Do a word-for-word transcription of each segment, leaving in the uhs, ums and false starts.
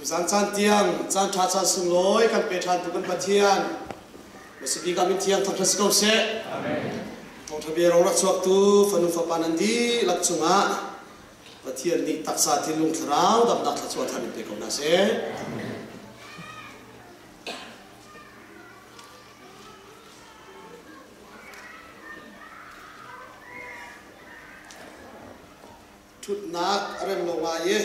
zan chan tiang chan tha chan sung loi kan pe than tu kan pathian masibi ka min tiang thak ko se amen thong thabi rong rak chuak tu fanu fa panandi lak chunga pathian ni taksa thilung thrau dam dak thachwa thanin pe ko na se thut nak rem lo wa ye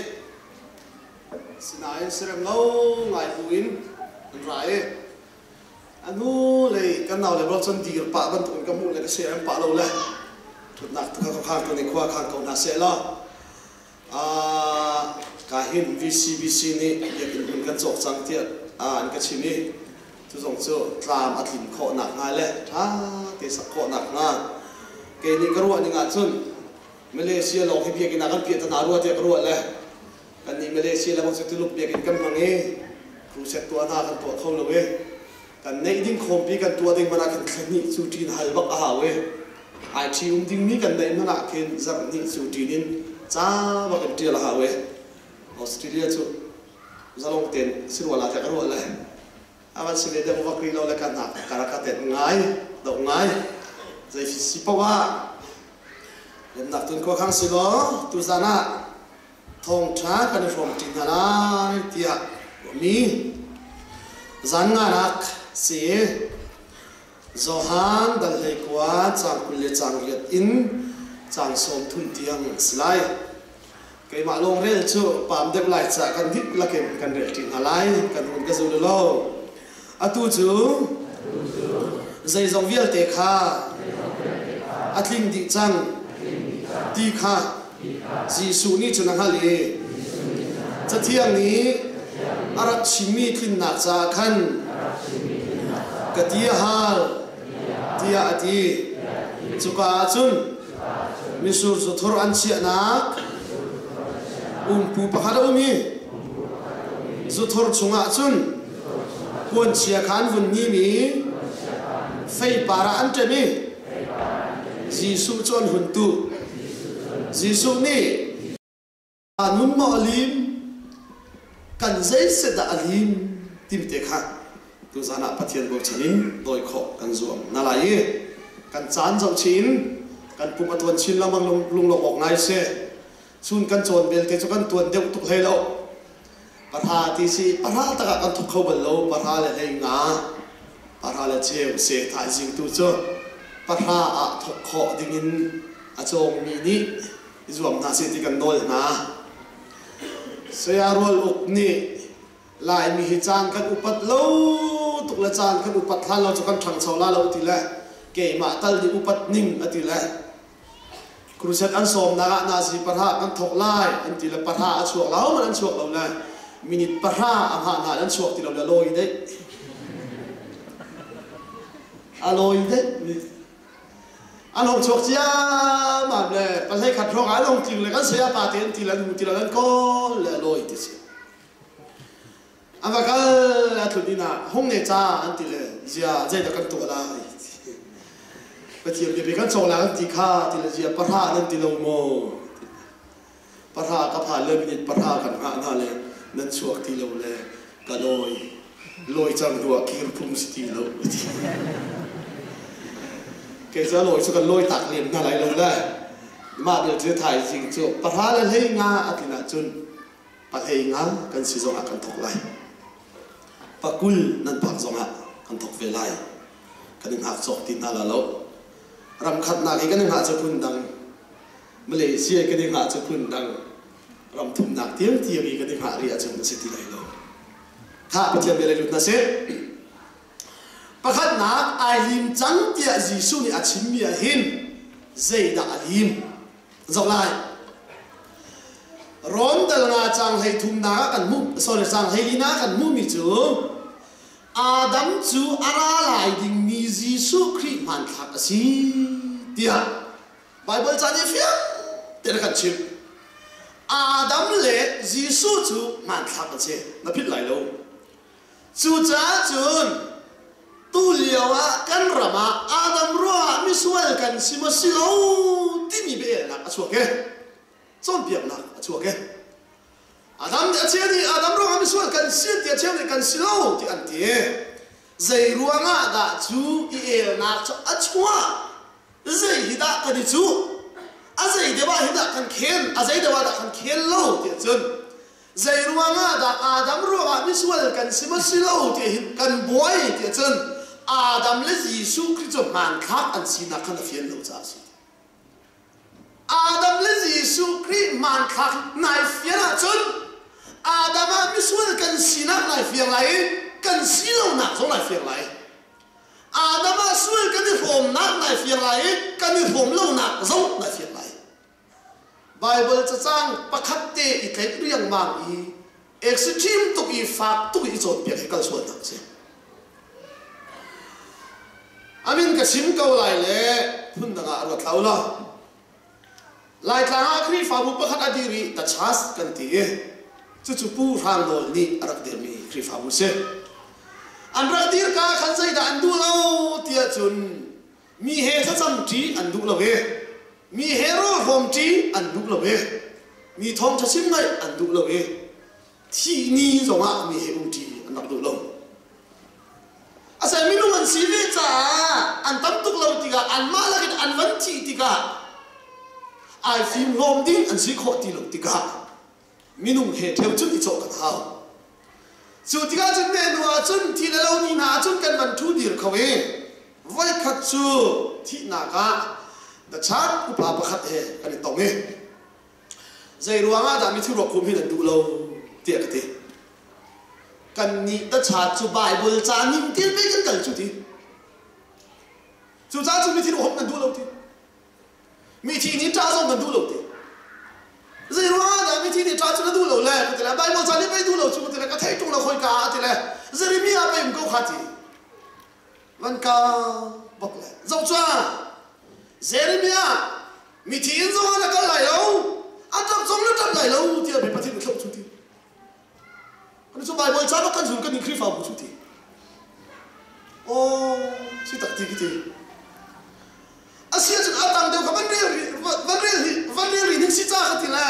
sinai serem lo ngai buin rai anu le kan naw le bol chon dir pa ban tun ka mu le se em pa lo le thut nak ta ka khang to ni khwa khang ko na se lo a ka hin v c b c ni ye kin kan chok chang ti a an ka chini tu jong chu tlam atlin kho nak nga le tha te sak kho nak nga ke ni ka ru ani nga chun Malaysia lo hi pia kin akan pia ta na ru te ka ru le kan ni Malaysia la mo se tu lu pia kin kam mangi cruise tu ana kan to kho lo we kan nei ding khom pi kan tu ding mana kan khani chu tin hal bak a ha we ai thi um ding mi kan nei mana ken zar ni chu tin in cha ba kan ti la ha we Australia chu zalong ten sirwala ta ka ru le awan sile de mo vakri lo le kan na karaka te ngai do ngai zai si pa wa lem nak tun ko khang si lo tu zana thong tha kan from tin na tia mi zan nga nak si zohan dal hei kwa chang kule chang liat in chang som thun tiang slai ke ma long rel chu pam dek lai cha kan hit la kem kan rel tin alai kan hun ka zu lo atu chu zai zong vial te kha atling di chang ti kha ji su ni chuna hali cha thiang ni arak chimi thin na cha khan katia hal tia ati chuka chun misur zo thor an chia nak um pu pakhara umi zo thor chunga chun kon chia khan vun ni mi fei para an te mi ji su chon hun tu Jisu ni anun mo alim kan zai se da alim tim te kha tu zana pathian bo chanin doi kho kan zuam na lai kan chan zo chin kan puma tuan chin lamang lung lung lo ok ngai se chun kan chon bel te chu kan tuan deu tu he lo parha ti si parha ta ka kan thuk kho bal lo parha le hei nga parha le che se tha jing tu cho parha a thuk kho dingin a chong mi ni zuam na se ti kan nol na se ya rol uk ni lai mi hi chan kan upat lo tuk la chan kan upat thal lo chu kan thang chaw la lo ti la ke ma tal di upat ning ati la cruset an som na na si parha kan thok lai an ti la parha a chuak lao man an chuak lo la minute parha a ha na an chuak ti lo la loi de a loi de anh hồng chuột chia mà nè, bạn thấy khát rong anh hồng chịu lại cái xe ba tiền thì là đủ thì là có là lôi thì sao? anh và cái là thôi đi na, hồng này cha anh thì là giờ giờ đã cần tuổi là, bây giờ bị cái chỗ là anh thì kha thì là giờ bắt ha anh thì lâu mồ, bắt ha cái phá lên bị bắt ha cần ha na lên, nên chuột thì lâu lên, cái lôi lôi chẳng đùa kia phun thì lâu. Cái giờ lôi cho cần lôi tạc liền na lại lâu đây mà điều chưa thải chính chỗ bắt ha lên hay nga thì là chun bắt hay nga cần sử dụng cần thọc lại bắt cul nên bắt dùng hạ cần thọc về lại cần đừng hạ chọc tin na là lâu ram khát na cái cần đừng hạ cho phun đằng Malaysia cái đừng hạ cho phun đằng ram thum nạc tiếng tiếng cái đừng hạ riêng cho mình sẽ tin lại lâu ha bây giờ về lại lúc nào sẽ bắt khát nạc ai lim trắng tiệt Giêsu này achim mía hin dây đã lim dọc lại rón từ ngà trang hay thum nạc cần mu sorry trang hay lina cần mu mi chú Adam chú ara lại đình mi Giêsu Christ man thắc si tiệt Bible trang này phía tiệt cần chim Adam lệ Giêsu chú man thắc si nó biết lại đâu chú cha chun tu liao à kan rama Adam roa misuel kan simasilo ti mi be na achua ke chon piam na achua ke Adam dia chen ni Adam ro am sual kan siat dia chen ni kan silo ti an ti zai ruanga da chu i el na cho achwa zai hida ka di chu a zai de ba hida kan khen a zai de ba da kan khen lo ti chun zai ruanga da Adam ro am sual kan sima silo ti kan boy ti chun Adam le Jesu Christ man khak an sina kan fian lo cha si Adam le Jesu Christ man khak nai fian a chun Adam a misual kan sinak lai fiang lai kan silo nak so lai fiang lai Adam a sual kan ni rom nak lai fiang lai kan ni rom lo nak so lai fiang lai Bible cha chang pakhat te i kai riang mang i extreme to i fak to i zot pek kal so nak se amin ka sim ko lai le phun da ga ro thaula lai tlang a khri fa bu pakhat adiri ta chas kan ti chu chu pu rang lo ni arak der mi khri fa mu se an ra dir ka khan sai da an du lo tia chun mi he kha cham ti an du lo ve mi he ro hom ti an du lo ve mi thong cha sim ngai an du lo ve thi ni zong a mi he u ti an nak du lo asai mi nu man si ve cha an tam tuk lo ti ga an ma la an van ti ti ga ai phim lom ding an si kho ti lo ti ga minung he theo chun i chok kan hao chu tiga chun ne nuwa chun thi la lo ni na chun kan ban thu dir khawe vai khat chu thi na ka da chat ku pa pa khat he kan tong he zai ruanga da mi thu ro kum hi dan du lo ti ka te kan ni da chat chu Bible cha nim til pe kan kal chu ti chu cha chu mi thi ro hom kan du lo ti mi thi ni cha zong kan du lo ti zai ruanga da mi thi ni cha chu du lo le ko te la Bible cha ni pe du lo chu te la ka thai tung la khoi ka te la Jeremia pe im ko khati van ka bok le zau cha Jeremia mi thi in zo na ka lai lo a tap zong na tap lai lo ti a pe pa thi ko chu ti ani chu Bible cha ba kan zu kan ni khri fa bu chu ti o si tak ti ki ti asia chun atang deu ka ban re ban re ban re ni si cha khati la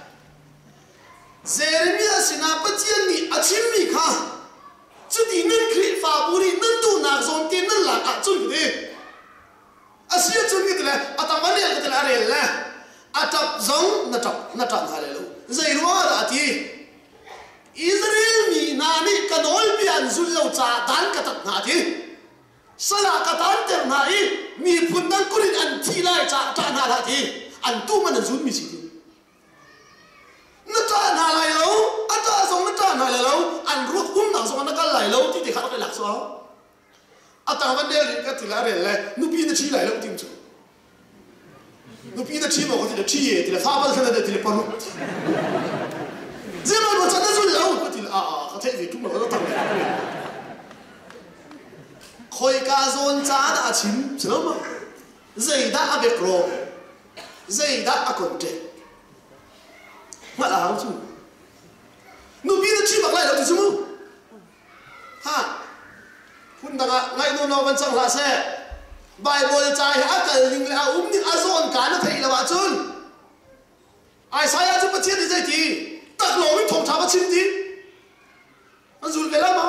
Jeremia sina patien ni achim mi kha chu ti nen khri fa bu ri nen tu na zon ti nen la a chun de asia chun ni la atang ban re ka la re la atap zong na tap na tan ha le lo zai ruwa da ti Israel mi na ni kanol pian zul lo cha dan ka tat na ti sala ka tan ter na i mi phun dan kurin an thi lai cha ta na la ti an tu man zun mi si na ta na lai lo ata song na ta na lai lo an ru hum na song na ka lai lo ti ti kha ka lak so ata ban de ri ka ti la re le nu pi na chi lai lo tim chu nu pi na chi mo ko ti de chi ye ti la fa ba ka de ti le pa nu zema mo cha na zul lo ko ti a a ka thai vi tu mo ka ta khoi ka zon cha da chim chlo ma zai da a be kro zai da a kon te ma la chu nu bi da chi ba lai lo ti chu ha hun da ga ngai no no ban chang la se Bible cha ha kal ling la um ni a zon ka na thai la ba chun ai sai a chu pa chi ni zai ti tak lo mi thong cha ba chim ti an zul ve la ma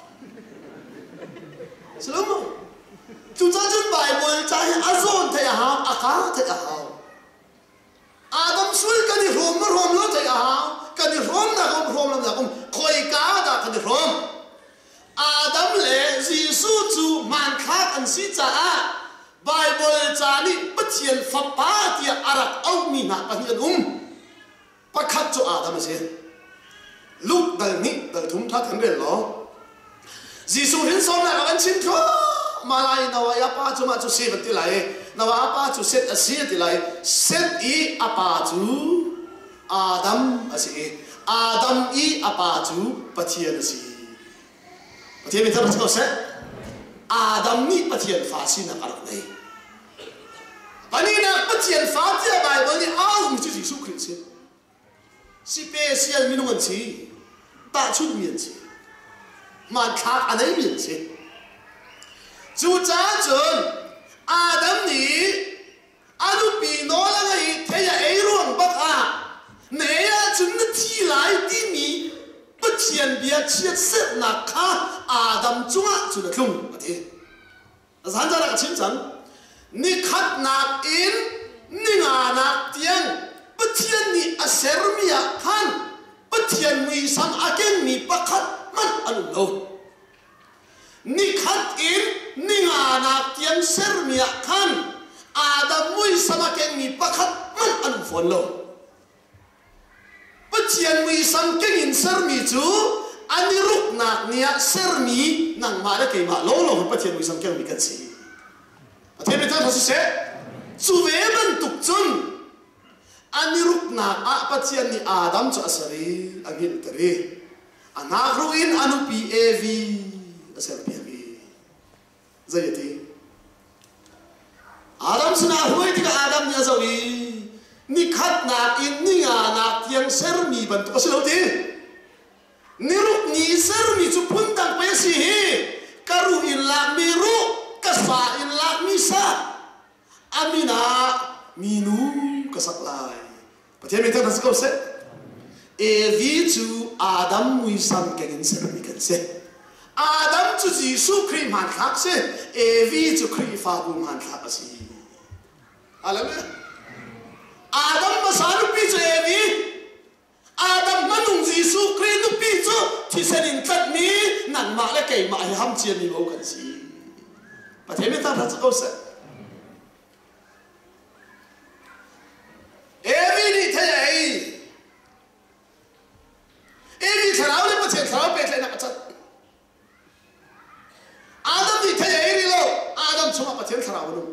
Selama chúng ta trên Bible trái Azon thầy hào Aka thầy hào Adam suy cái gì rom nó rom nó thầy hào cái gì rom là không rom làm gì không khơi cá đã cái gì rom Adam lệ Giêsu chú man khác anh sĩ cha Bible cha ni bất hiền pháp ba thì Arab ông mi nạp anh hiền um bắt khắc cho Adam gì lúc đời ní đời chúng ta thành người lo Giêsu hin som la kan chin tho malai nawa ya pa chu ma chu se ti lai nawa pa chu set asi ti lai set i apa chu Adam asi Adam i apa chu pathian asi pathian mi thar chu se Adam ni pathian fa si na karak nei pani na pathian fa ti bai bo ni a um chu Giêsu Christ si special minungan si ta chu mien si man khác anh ấy miễn gì chú cha chun Adam ni anu pi no la ngai thế ya ai ruộng bắc à nè ya chun nó thi lại đi mi thiền bia chiết xếp nạc khá Adam chunga chu na thung ati zan ra ka chim chang ni khat nak in ni nga nak tiang pathian ni asermia khan pathian mui sam aken mi pakhat man anu lo ni khat in ni nga nak tiang sermia khan Adam mui sam aken mi pakhat man anu fon lo pathian mui sam ken in sermi chu ani ruk nak nia sermi nang ma da ke ma lo lo pathian mui sam ken mi kan si pathian mi ta phasu se chu ve ban tuk chun ani ruk nak a pathian ni Adam chu asari agil tari anak ruin anu pi evi asar pi evi zayati Adam suna huai tika Adam nya zawi ni khat nak in ni nga nak yang sermi ban tu asilo ti ni ruk ni sermi chu pun tang pe si hi karu in la mi ru kasa in la mi sa amina minu kasaklai pathian mi ta ko se evi chu Adam mui sam ken sermi kan se Adam chu Jesu Christ man thak se evi chu Christ fa bu man thak asi alam Adam masanu pi chu evi Adam manung Jesu Christ nu pi chu thi senin tat ni nan ma le kai ma ham chian ni bo kan si pathian mi ta ko se evi ni thai evi tharau le pathian tharau pe le na ka chat Adam ni thai ai ri lo Adam chuma pathian tharau nu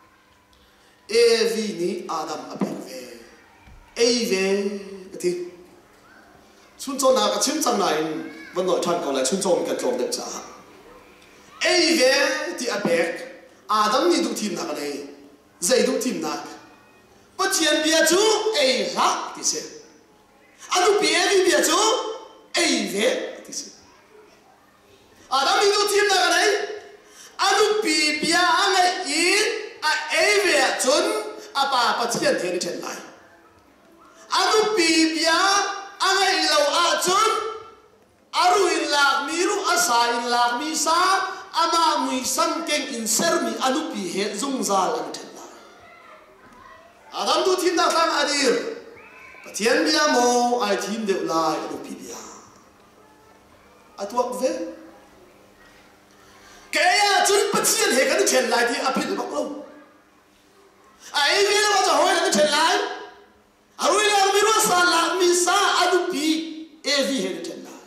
evi ni Adam apek ve ei ve ti chun cho na ka chim chang nai van noi than ko la chun cho ka tlom de cha ei ve ti apek Adam ni du thim na ka nei zai du thim na pathian bia chu ei la ti se anu bia vi bia chu ei ve ti se Adam ni du thim na ka nei anu pi bia angai i a ei ve chun apa pathian the ni then lai anu pi bia angai lo a chun aru in lak mi ru asa in lak mi sa ama mui sam keng in sermi anu pi he zung zal an then lai Adam du thim na sang adir pathian bia mo ai thim de lai anu pi bia atuak ve kaya chun pathian he kan then lai thi apil bak lo ai ve lo cha hoi kan then lai aru la mi ru sa la mi sa adu pi evi he then lai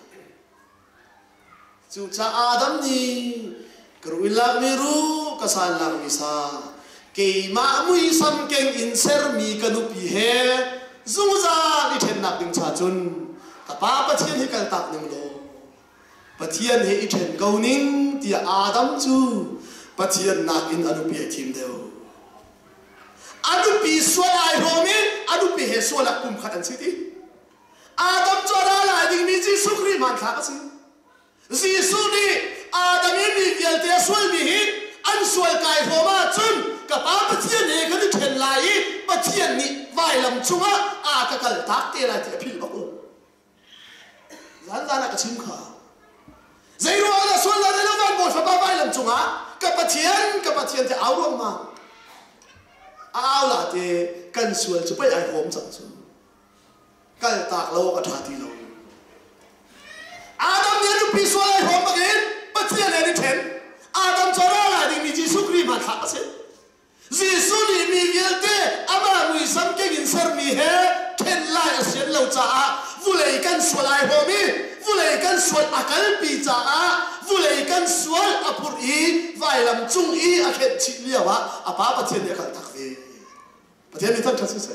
chu cha Adam ni karu la mi ru ka sa la mi sa ke ma mui sam keng in ser mi kanu pi he zungza ni then nak ding cha chun ta pa pathian he kal tak ning lo pathian he i then ko ning ti Adam chu pathian nak in anu pi thim deu anu pi swalai homi anu pi he swala kum khatan siti Adam chora la ding mi ji sukri man kha ka si Jesu ni Adam ni vial te swal mi hi an swal kai homa chun ka pa pathian he kan then lai pathian ni vai lam chunga a ka kal tak te la ti phil ba ko zan zan ka chim kha zai ro la swal la la van bo fa ba vai lam chunga ka pathian ka pathian te au ro ma au la te kan swal chu pai ai hom chang chu kal tak lo ka tha ti lo Adam ni nu pi swal ai hom again pathian ni then Adam chora la ding ni Jesu Christ man kha se Jesu ni mi vialte ama mui sam ke in ser mi he ken lai asian lo cha vulei kan swal ai homi vulei kan swal akal pi cha vulei kan swal apur i vai lam chung i a khet chi liawa apa pathian ni kal tak ve pathian ni tak tha se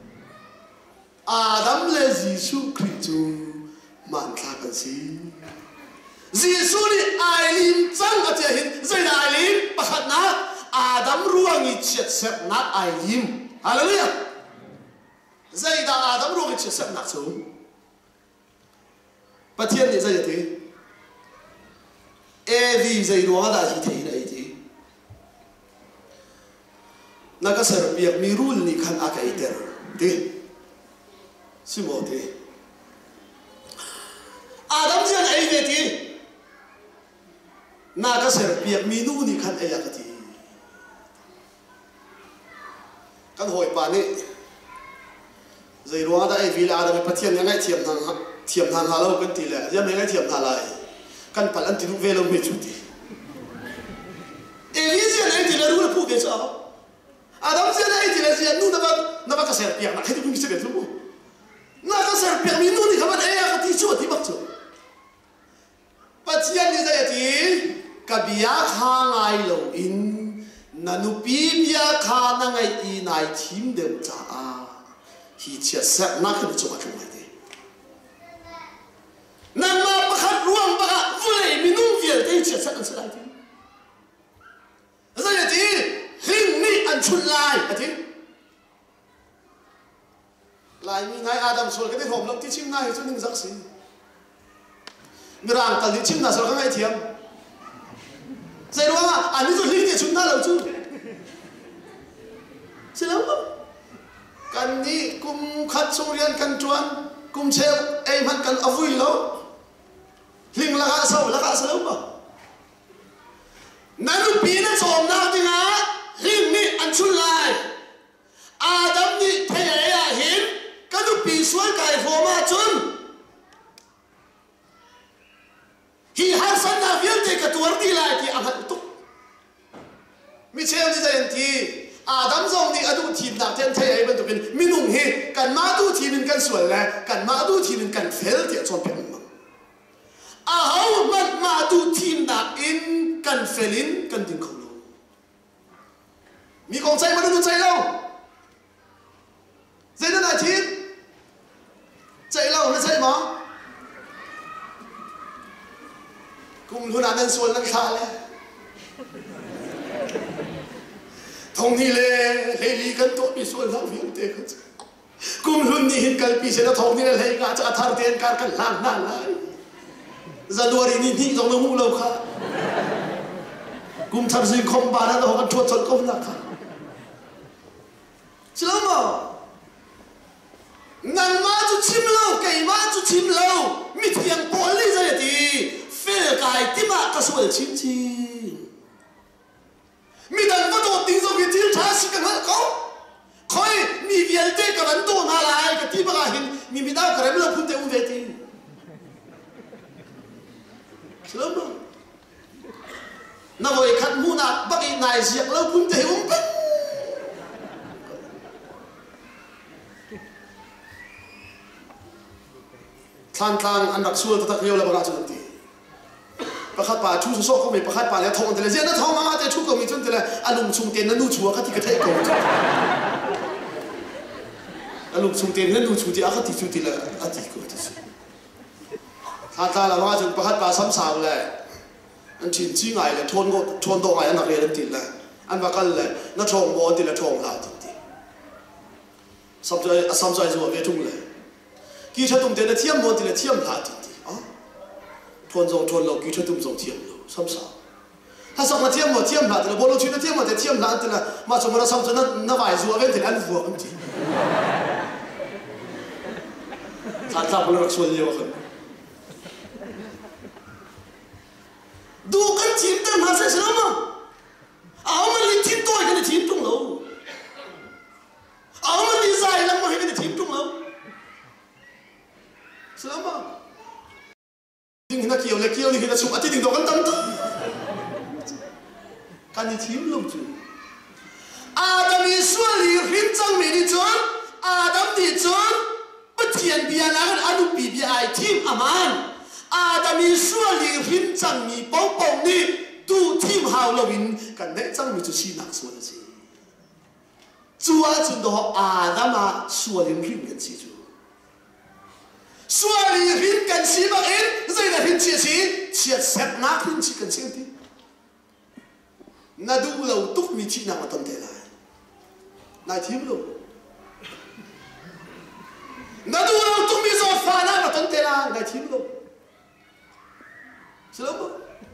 Adam le Jesu Christ chu man kha kan si Jesu ni ai lim chang ka che hin zai na ai lim pakhat na Adam ruangi chet sep na ai lim hallelujah zai da Adam ruangi chet sep na chu pathian ni zai te evi zai ruanga da ji thei dai ti na ka ser biak mi rul ni khan akai ter te simo te Adam ji về thì na cái ser piak mi nu ni khan ai cái thì kan hoi pa ni zai ruwa da ai vila da me pathian ngai thiam thang thiam thang halo kan ti le ya me ngai thiam tha lai kan pal an ti lu ve lo me chu ti Elisa ai ti le ru le pu ke cha Adam sia ai ti le sia nu na ba na ba ka ser piak na kai tu mi se ke lu na ka ser piak mi nu ni khaban ai ka ti chu ti bak chu pathian ni zai ti ka bia kha ngai lo in nanu pi bia kha na ngai i nai thim de cha a hi chia sa na ka chu ma chu mai de na ma pa khat ruang ba ka vui mi nu vie de chia sa an sa lai ti zai ti hing ni an chun lai a ti lai mi ngai Adam sol ka de hom lo ti chim nai chu ning zak si ngrang ta ni chim na sol ka ngai thiam Zai ruwa ani zo hing ni chun na lo chu Silau kan ni kum khat surian kan chuan kum cheu ei man kan avui lo hing la ga sau la ga sau ba nanu pi na chom na dinga hing ni an chun lai Adam ni thei ya hin kanu pi suai kai fo ma chun hi har san na vial te ka tuar di lai ti ang tu mi cheu ni zai ti Adam zong ni adu thim na ten thei ai ban tu bin minung he kan ma du thim in kan sual la kan ma du thim in kan fel ti chon pe ma a hau man ma du thim na in kan felin kan ding khong lo mi kong chai ma du chai lo zai na thim chai lo na chai ma kum lu na nan sual na kha le Thong ni le le li kan to pi sual lau viu te kan kum hun ni hin kal pi se na thong ni le le ga cha thar ten kar kan lan na lai January ni ni jong lo mu lo kha kum thar sin khom ba na do kan thot chot kom na kha Chilo mo Nan ma chu chim lo kai ma chu chim lo mi thiang pol li za ti fel kai ti ma ka sual chim chi mi dan va do ting zo ki til tha si kan ko khoi mi vial te ka ban to na lai ka ti ba ga hin mi mi da ka rem lo phun te um ve ti Sớm rồi na voi khat mu na ba ki nai siak lo phun te um pe than than an rak sual ta ta kheu la ba ga chu ti pakhat pa chu so ko me pakhat pa le thong te le je na thong ma te chu ko mi chun te le alung chung ten na nu chu ka ti ka thai ko alung chung ten na nu chu ti a ka ti chu ti la a ti ko ti su tha tha la ma chun pakhat pa sam sang le an chin chi ngai le thon go thon do ngai an rak le ti le an ba kal le na thong mo ti le thong la ti ti sam jai sam jai zo ve tung le ki cha tum te na thiam mo ti le thiam la ti thôn dòng thôn lộc kỹ thuật tung dòng thiêm lộc sắm sả, ta xong là thiêm mà thiêm là từ bố lô chuyện nó thiêm mà để thiêm là từ là mà xong mà nó xong cho nó nó vài rùa bên thì ăn vừa không chỉ, thật ra bố lô xuân nhiều hơn, đủ cái thiêm tên mà sẽ sớm mà, áo mà đi thiêm tôi cái này thiêm tung lâu, áo mà đi dài lắm mà cái này thiêm tung lâu, sớm mà nhưng nó kiều là kiều thì nó chụp ở trên đỉnh đầu con tâm tu can đi thím lông chứ Adam đi xuôi đi hiến trăng mẹ đi trốn Adam đi trốn bất thiện bia là cái anh bị bia ai thím aman Adam đi xuôi đi hiến trăng mi bảo bảo đi tu thím hào lâu in cái này trăng mi chú xin nặng xuôi là gì chúa chúng đó Adam à xuôi đi hiến cái gì chú xuôi đi hiến cái gì mà in rồi là hiến chia gì chia sẻ nát hiến chỉ cần xem đi na du lâu túc mi chi nào mà tâm thế lại này thím luôn na du lâu túc mi rồi phá nào mà tâm thế lại này thím luôn xin lỗi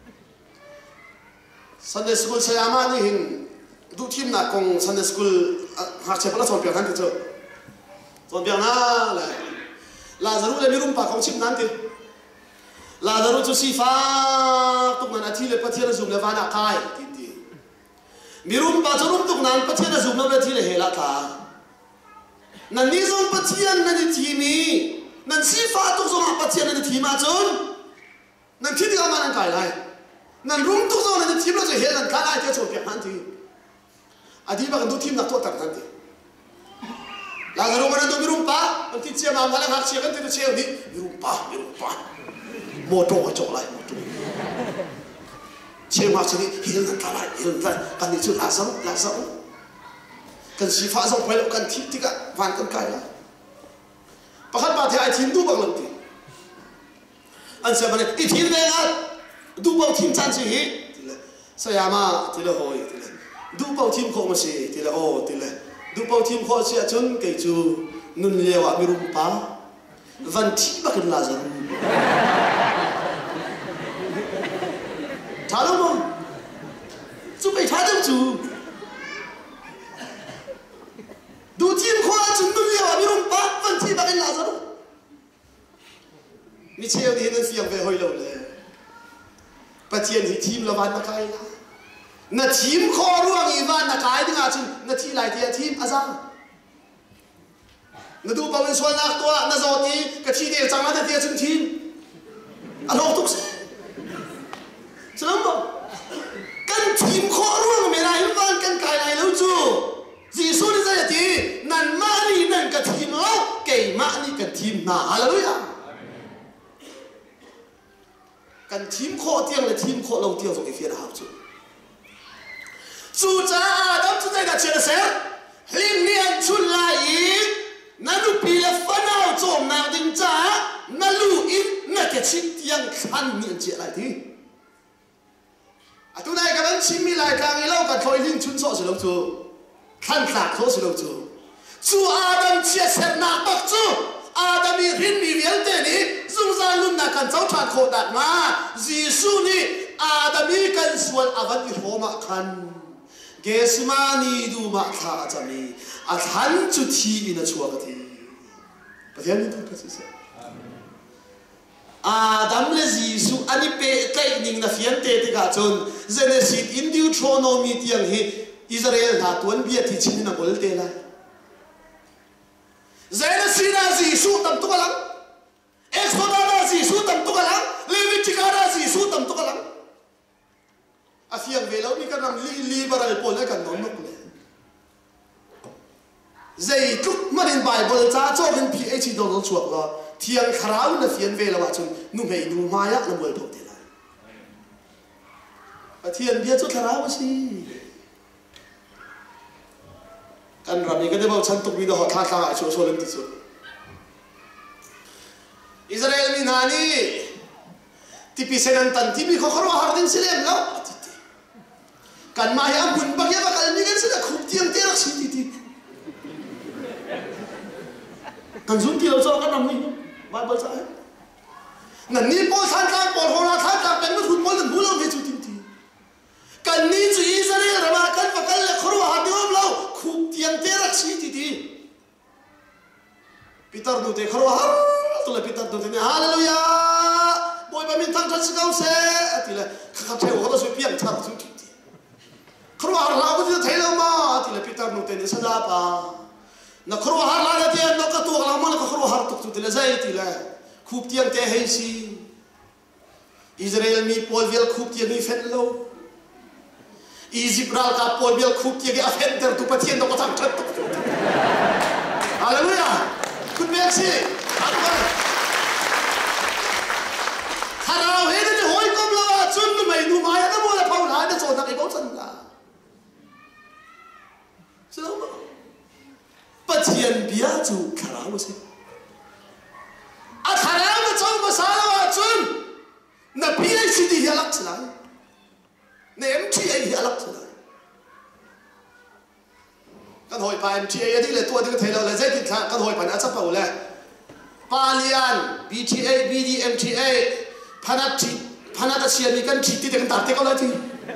Sunday school saya mana ni hin du thím na kong Sunday school hạt chế bala chọn biểu hắn thì chưa chọn biểu na là là giờ lúc này mi rum pa kong chim nan thì Lazarus chu si fa tuk nan athi le pathian zum le vana kai ti ti mirum pa churum tuk nan pathian zum le thi le hela ta nan ni zong pathian nan ni thi mi nan si fa tuk zong pathian nan thi ma chun nan thi ti ma nan kai lai nan rum tuk zong nan thi lo che he nan ka ai te chu ke han ti adi ba kan du thim na to tak nan ti Lazarus mana tu mirum pa kan ti che ma ma la hak che kan ti che ni mirum pa mirum pa mô tô chỗ lại mô tô chế mà chỉ hiện lên lại hiện lên cần đi chút lá sống lá sống cần xí phá sống phải là cần thịt thì cả vạn cần cài lại và các bạn thì ai thím tu bằng lòng thì anh sẽ bảo này ít thím này á tu bao thím chăn gì thì là sao mà thì là hồi thì là tu bao thím khó mà gì thì là ô thì là tu bao thím khó sẽ chôn cái chú nun liều à mi rum pa van thi bạc là gì thà đâu mà chú phải thà đâu chú đủ team khoa chúng tôi liều mi rum pa van thi bạc là gì mi chơi đi nên phiền về hồi lâu rồi bắt tiền thì team là van là cái là na team khoa luôn thì van là cái tiếng à chú na thi lại thì team à sao na du bao nhiêu xuân nát toa na giọt đi cái chi để chẳng là tiền chung team anh học tục chứ không cần team khó luôn mà này vẫn cần cái này lâu chú gì số đi ra thì năn mà đi năn cái team lâu cái mà đi cái team na hallelujah cần team khó tiền là team khó lâu tiền rồi cái phía nào chú chú cha đâm chú đây là chuyện sẽ liên liên chun lại nalu pila fanao chom na ding cha nalu in na ke chit yang khan ni che lai thi atu nai ka ban chim mi lai ka ngi lo ka thoi ling chun so se lo chu khan thak tho se lo chu chu adam chia set na bak chu adam i rin mi vel te ni zung za lun na kan chau than kho dat ma jisu ni adam i kan sual avan i homa khan gesmani du ma kha chami a than chu thi in a chuak thi pathian ni tu pasisa Adam le Jisu ani pe kai ning na fian te te ka chon Genesis in Deuteronomy tiang hi Israel na tuan bia thi chin na bol te la Genesis na Jisu tam tu kalang Exodus na Jisu tam tu kalang Leviticus na Jisu tam tu kalang a fiang velo ni kan li liberal pol kan non nok le dây trúc mà đến Bible cha cho đến PhD đâu chuộc là thiêng khảo là phiền về là bạn chúng nụ mày nụ mai á là mười thầu thế này và thiêng biết chút khảo gì anh làm gì cái đấy bao chân tục đi đâu họ thà thà lại chỗ chỗ lên tí chỗ Israel mình hani thì bị sen tan thì bị khó khó hóa đến Israel đâu cần mai am bún bạc ya bakal ni kan sudah khúc thiêng thế là gì thì cần dùng tiền cho các đồng minh bài bơi sai ngân ni po san kai po hora tha ta pen mu mo lần bulo ge chu tin ti cần ni chu Israel ra ma kan pa kan le khru ha diom lo khúc tiang te ra chi ti ti Peter nu te khru ha to le Peter nu te hallelujah boy ba min thang thang sikau se ti le kha theu ho to su piang thar chu ti ti khru ha la bu ti thai lo ma ti le Peter nu te ni sa da pa na khru har la la te no ka tu la ma ka khru har tuk tu te zai ti la khup tiang te hei si Israel mi pol vel khup tiang ni fet lo Egypt ral ka pol vel khup tiang a fet der tu pathian do ka thang that hallelujah kun me si akbar harau he ne hoi kom la chun mai nu mai na mo la phau la na so na kai bo chan la so pathian bia chu kharau se a kharau ma chau ma sa la chun na PhD hi lak chla na M T A hi lak chla kan hoi pa M T A di le to di ka thela la zai ti kan hoi pa na cha pau le palian B T A B D M T A phanat ti phanat a sian ni kan thi ti de kan tar te ko la ti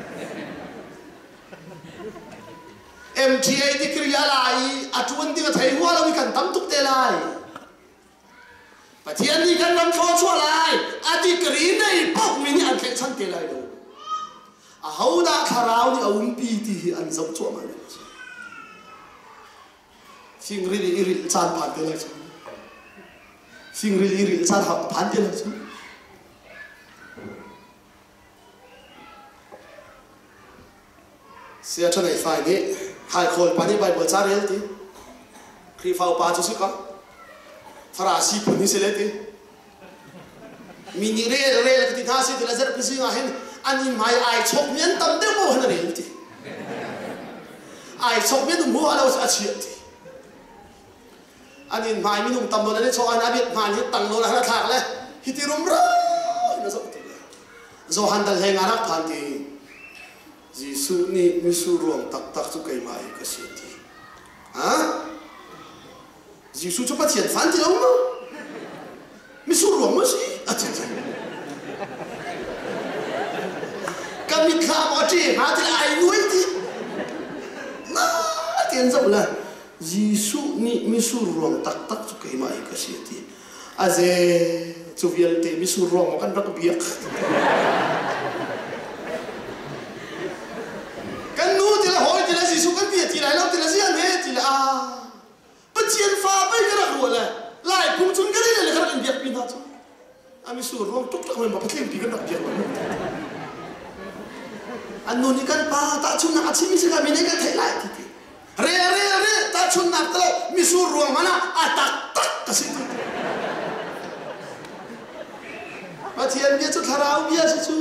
M T A di kriya lai atuan di ka thai hua la wi kan tam tuk te lai ประเทศนี้กันลำคอชั่วลายอดีกรีในพวกมินิอันเล็กชั้นเตลัยดูเอาดาคาราวนี่เอาอุ้มปีที่อันสมชั่วมาเลยสิ่งรีริริจานผ่านเตลัยชั่วสิ่งรีริริจานผ่านเตลัยชั่วเสียชนในฝ่ายนี้หายคนปานี้ใบบัวจารีลทีครีฟ้าป่าจุสิครับฟราสีปุ่นนี่เสร็จทีมินิเร่เร่แล้วก็ที่ท่าสิที่เราจะไปซื้อมาเห็นอันนี้ไม่ไอชกเมียนตั้มเดียวโม่หันเร่ทีไอชกเมียนมัวเราจะเฉียดทีอันนี้ไม่มีนุ่มตั้มโดนเลยชกอันนั้นเป็นมันที่ตั้งโดนแล้วทักเลยฮิติรุมร้ายนะสักทีโซฮันดัลเฮงานักพันทียิสุนี่มิสุรวงตักตักสุกัยมาอีกเสียทีฮะยิสุจะพัฒน์ฟันที่เราเนาะมิสุรวงมั้งสิอาจารย์ก็มีข่าวว่าจีมาที่ไอ้นุ่ยที่น่าเตียนจังเลยยิสุนี่มิสุรวงตักตักสุกัยมาอีกเสียทีอาเจจูเวียลเตมิสุรวงมันกันรักเบียกกันนู้ทีละหอยทีละสิสุกันเบียทีละเราทีละสิอันเฮทีละอ่าปัจเจียนฟ้าไปกันละหัวเลยไล่พุ่งชนกันเลยเลยกันเบียกปีน่าจ้ะอามิสูรวงทุกทุกคนมาพัฒน์ปีกันนักเบียกมันอันนู้นนี่กันป้าตาชุนนักชิมิสกันมีเนี่ยกันเท่าไรทีทีเร่เร่เร่ตาชุนนักตลอดมิสูรวงมันอ่ะตักตักกระสิทีปัจเจียนเบียจุดทาราวเบียสิจู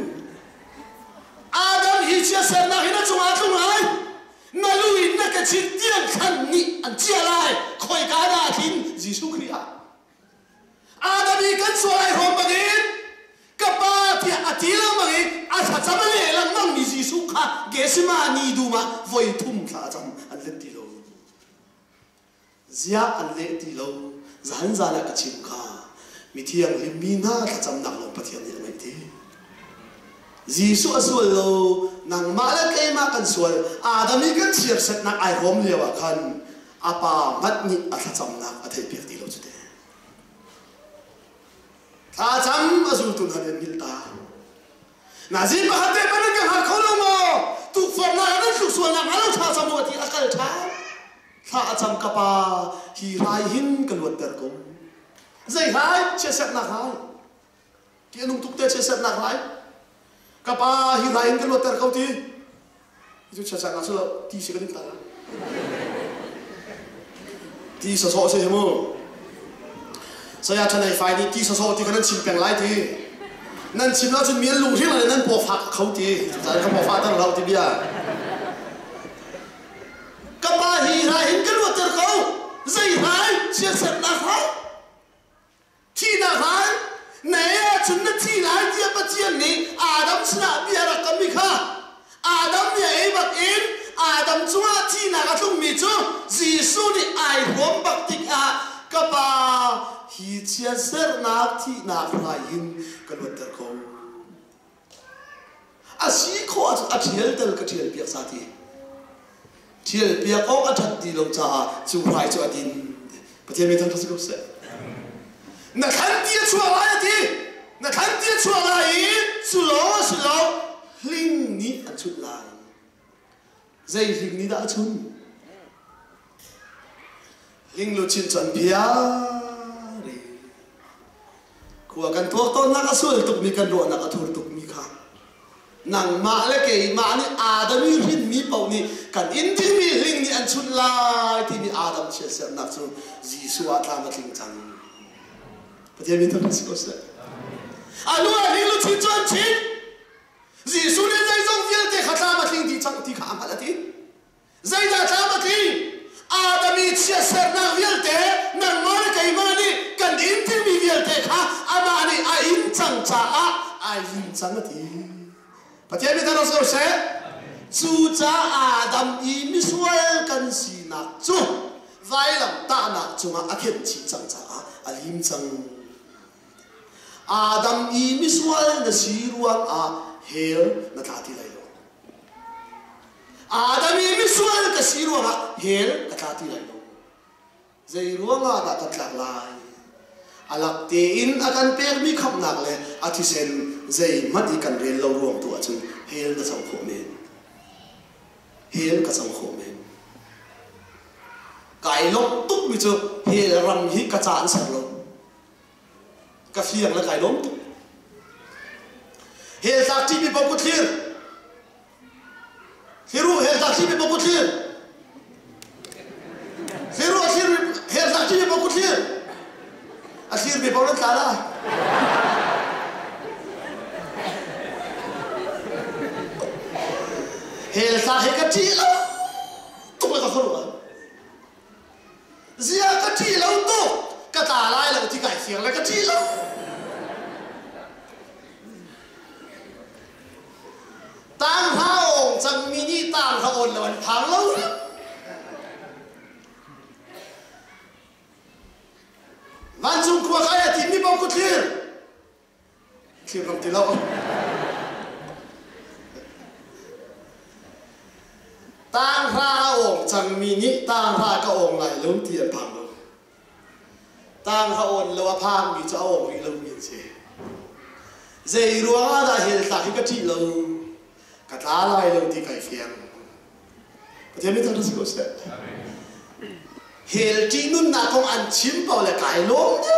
อาดัมฮิเชียเซนนักฮินักจงอาจงไงนั่นลุยนักจิตเตียงขันนี่อันเจียไรคอยการอาทินยิสุคริสต์อาดัมฮิกันสวยหอมบังอินกับป้าที่อาทิลบังอินอาจจะไม่เลี้ยงนั่งมียิสุค่ะเกสิมานีดูมาไว้ทุ่มข้าจำอันเล็กทีโลเสียอันเล็กทีโลจะหันใจละกจิมข้ามีเที่ยงลิมิน่าข้าจำนักลงปะเทียนนี่ไม่ทียิสุอส่วนโลนังมาแล้วใครมากันส่วนอาดัมมีกันเชียร์เสร็จนักไอรอมเลี้ยวกันอาปามัดนี่อาจำนักอาทิตย์เปียกตีโลจุดเดียข้าจำอาสุตุนหันยันมิลตานาซีมาฮัตเตมันก็หาเขาลงมาตุกฟอร์นาอันนั้นสุส่วนนักมาแล้วข้าจำว่าที่อักลช้าข้าจำกับปาฮีไรหินกันวัดเตอร์กงใจหายเชื่อเสร็จนักหายที่นุ่งทุกเตะเชื่อเสร็จนักหายกับป้าฮิราอินกันวัดเตอร์เขาทีitu cacat nggak salah di sekali tak di sosok saya semua saya cakap ni file ni di sosok di kanan cimpeng lagi ti nan cim lah cun mian lu sih lah nan buat fak kau ti saya kan buat fak tak kau ti biarกับป้าฮิราอินกันวัดเตอร์เขาใจหายเชื่อเสร็จนักหายที่นักหายไหนอะฉันนั่นที่ไหนเจียบเจียนนี่อาดัมชนะเบียร์กันมิค่ะอาดัมเนี่ยไอ้บักอินอาดัมชัวที่นักต้องมีจูจีสุนี่ไอ้รวมบักติกอากับป้าฮิเชียเซอร์นักที่นักลายินกันวัดเตอร์เขาอาชีพเขาอาเทียลเตอร์ก็เทียลเปียกซาทีเทียลเปียกเขาอาจัดดีลงจ้าจูไรจูอดินประเทศไม่ต้องทำสิ่งเสียนักขันที่ชัวร์อะไรทีนักขันที่ชัวร์อะไรสุโลสุโลลิงนี่อันชุดลายใจลิงนี่ได้ชุนลิงลุชินจันพิอารีขวากันตัวต้นนักสู้ตุกมีกันรัวนักทุรตุกมีข้านังมาเล็กไอ้มานี่อาดัมมีลิงมีเป่านี่กันอินที่มีลิงนี่อันชุดลายที่มีอาดัมเชื่อเสียนักสู้จีสุอาตามาลิงจังประเทศนี้ต้องสิ่งก็เสียอาลูอาลิงลุชินจันชินจีสุเนี่ยใจจงเฟียลเตะข้าตามาลิงที่จังที่ข้ามอะไรที่ใจตาตามาลิงอาดัมมีเชื่อเสียนักเฟียลเตะนังมาเล็กไอ้มานี่กันอินที่มีเฟียลเตะข้าอามานี่ไอ้อินจังจ้าไอ้อินจังที่ประเทศนี้ต้องสิ่งก็เสียจูจ้าอาดัมอีมิสวลกันสีนักจูไว้ลำตาหนักจูมาอาเข็นชีจังจ้าอาลิมจังอาดัมอีมิสวลนะสีรวงอาเฮลนักอาทิไลโลอาดัมอีมิสวลกับสีรวงอาเฮลนักอาทิไลโลใจรวงอาดักตักลาย alak te in akan pek mi khap nak le athisen zei mati kan rel lo ruang tu achun hel da chang kho men hel ka chang kho men kai lok tuk mi chu hel ram hi ka chan sak lo ka fiang la kai lom tu hel tak ti bi pa put hir hiru hel tak ti bi pa put hir hiru akhir hel tak ti bi pa put hir akhir bi pa ron kala hel tak he ka ti lo tu ka khoro zia ka ti lo tu ka ta lai lo ti kai fiang la ka ti lo tang hao chang mi ni tang hao on lon phang lo van chung khua khai ti mi bom ku thlir thlir rom ti lo tang hao chang mi ni tang ha ka ong lai lom ti an phang lo tang hao on lo phang mi cha ong wi lo mi che zei ruwa da hil ta ki ka ti lo ka ta lai lo ti kai fiang pa te mi ta si ko se hil ti nun na kong an chim pao le kai lom je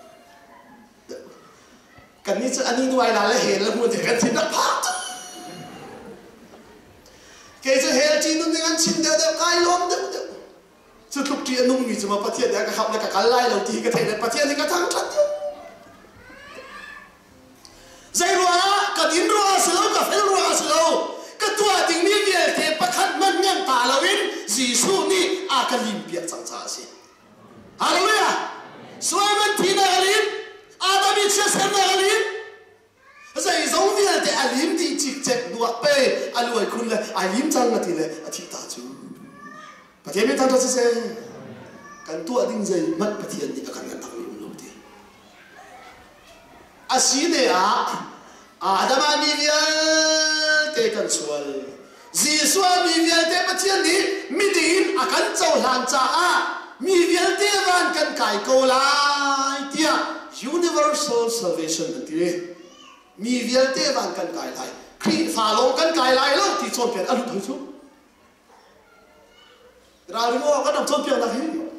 kan ni cha ani nuai la le hil mu te kan tin na pha ke cha hil ti nun ngan chim de de kai lom de chu tuk ti anung mi chu ma pa thian ka khap le ka kal lai lo ti ka thai le pa thian ni ka thang that zai ruwa ka din ruwa silo ka fel ruwa silo ka tua ting mi vial te pakhat man ngang ta lawin jisu ni a ka lim pia chang cha si hallelujah suaman thina alim adami che sen na alim zai zong vial te alim ti chik chek duwa pe aloi khun le alim chang na ti le athi ta chu pathian mi ta ta se kan tua ding zai mat pathian ni akan ngan ta yum lo ti asine a adama mi vial te kan sual jisua mi vial te pathian ni mi din akan chau hlan cha a mi vial te van kan kai ko lai tia universal salvation ti mi vial te van kan kai lai khri fa lo kan kai lai lo ti chon pen alu thoi chu ra ri mo ka dam chon pen na hi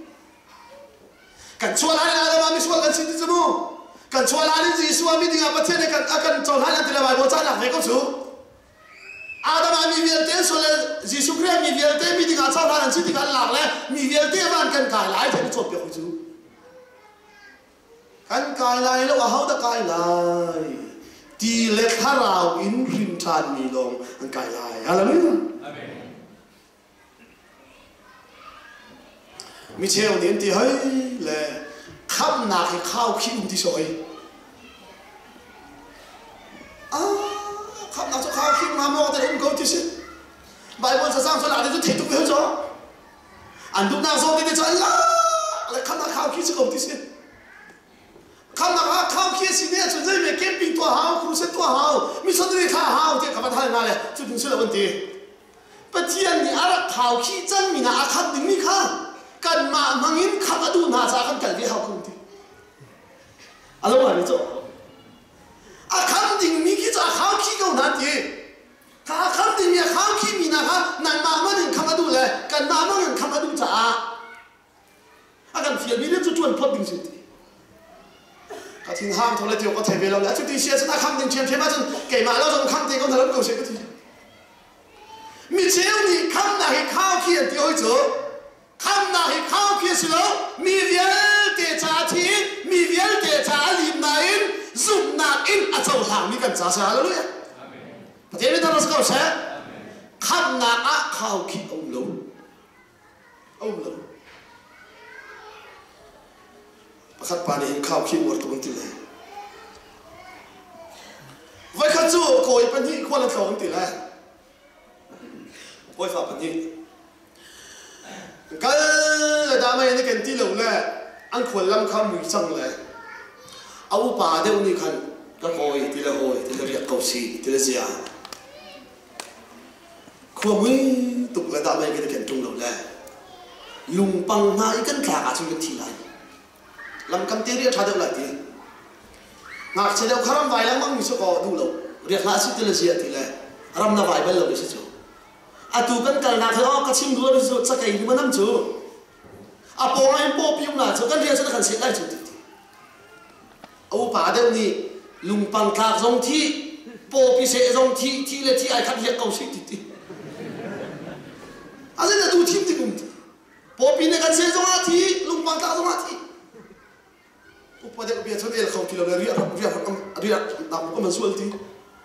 kan chua lai la ma mi sual kan sin ti chu kan chua lai ni jisua mi ding a pathian ni kan akan chau hlan ti la bai bo cha na ve ko chu Adam mi vialte sole Jisu Christ mi vialte mi ding a chau hlan chi ti kan lak le mi vialte van kan kai lai the chon pen chu kan kai lai lo a hau da kai lai ti le tharau in rim than mi long an kai lai hallelujah amen mi cheu nin ti hai le kham na ki khau khi um ti soi a kham na cho khau khi ma mo ta um go ti si Bible sa sang so la de te tu pe cho an du na so ti de cha la le kham na khau khi si go ti si kham na khau khi si ne chu zai me camping to hao cruise to hao mi so de kha hao te ka ba tha na le chu tin se la vấn đề pathian ni ara khau khi chan mi na a khat ding mi kha kan ma mangin khap adu na cha kan kal vi hau khum ti alo ma ni cho a kham ding mi ki cha khau khi ko na ti kha kham ding mi khau khi mi na kha nan ma ma ding kham adu le kan ma ma ngin kham adu cha a kan fiel mi le chu chuan phot ding si ti ka tin ham thole ti ko thai ve lo la chu ti sia cha kham ding chen chen ma chun ke ma lo jong kham ti ko thal ko se ko ti mi cheu ni kham na hi khau khi ti oi cho kham na hi khau khi si lo mi vial te cha thi mi vial te cha lim na in zum na in a chau hang mi kan cha sa hallelujah amen pathe mi ta ras ko sa kham na a khau khi ông lo ông lo pakhat pa ni khau khi war tu ti le vai kha chu koi pa ni khwa la thong ti la koi fa pa ni cái là đam mê cái tí lâu nè anh khuôn lâm khăm mùi chăng nè áo bà đều như khăn cái hồi tí là hồi tí là việc cầu xì tí là gì à khuôn mới tục là đam mê cái cái trung lâu nè lùng bằng hai cái cả cả trong cái thi này lam kam te ri tha deuh la ti ngak che deuh kharam vai lang mang mi so ko du lo ri kha si te le sia ti le ram na vai bel lo si chu atu kan kal na tho ka chim du ri so cha kai ni manam chu a po ai po piu na chu kan ri cha kan se lai chu ti au pa deuh ni lung pang thak zong thi po pi se zong thi thi le thi ai khat hiak kau si ti ti a se na du thim ti kum ti po pi ne kan se zong a thi lung pang thak zong a thi upa deuh bia chu el khau ki lo ri a ri a ri a na ko man sual ti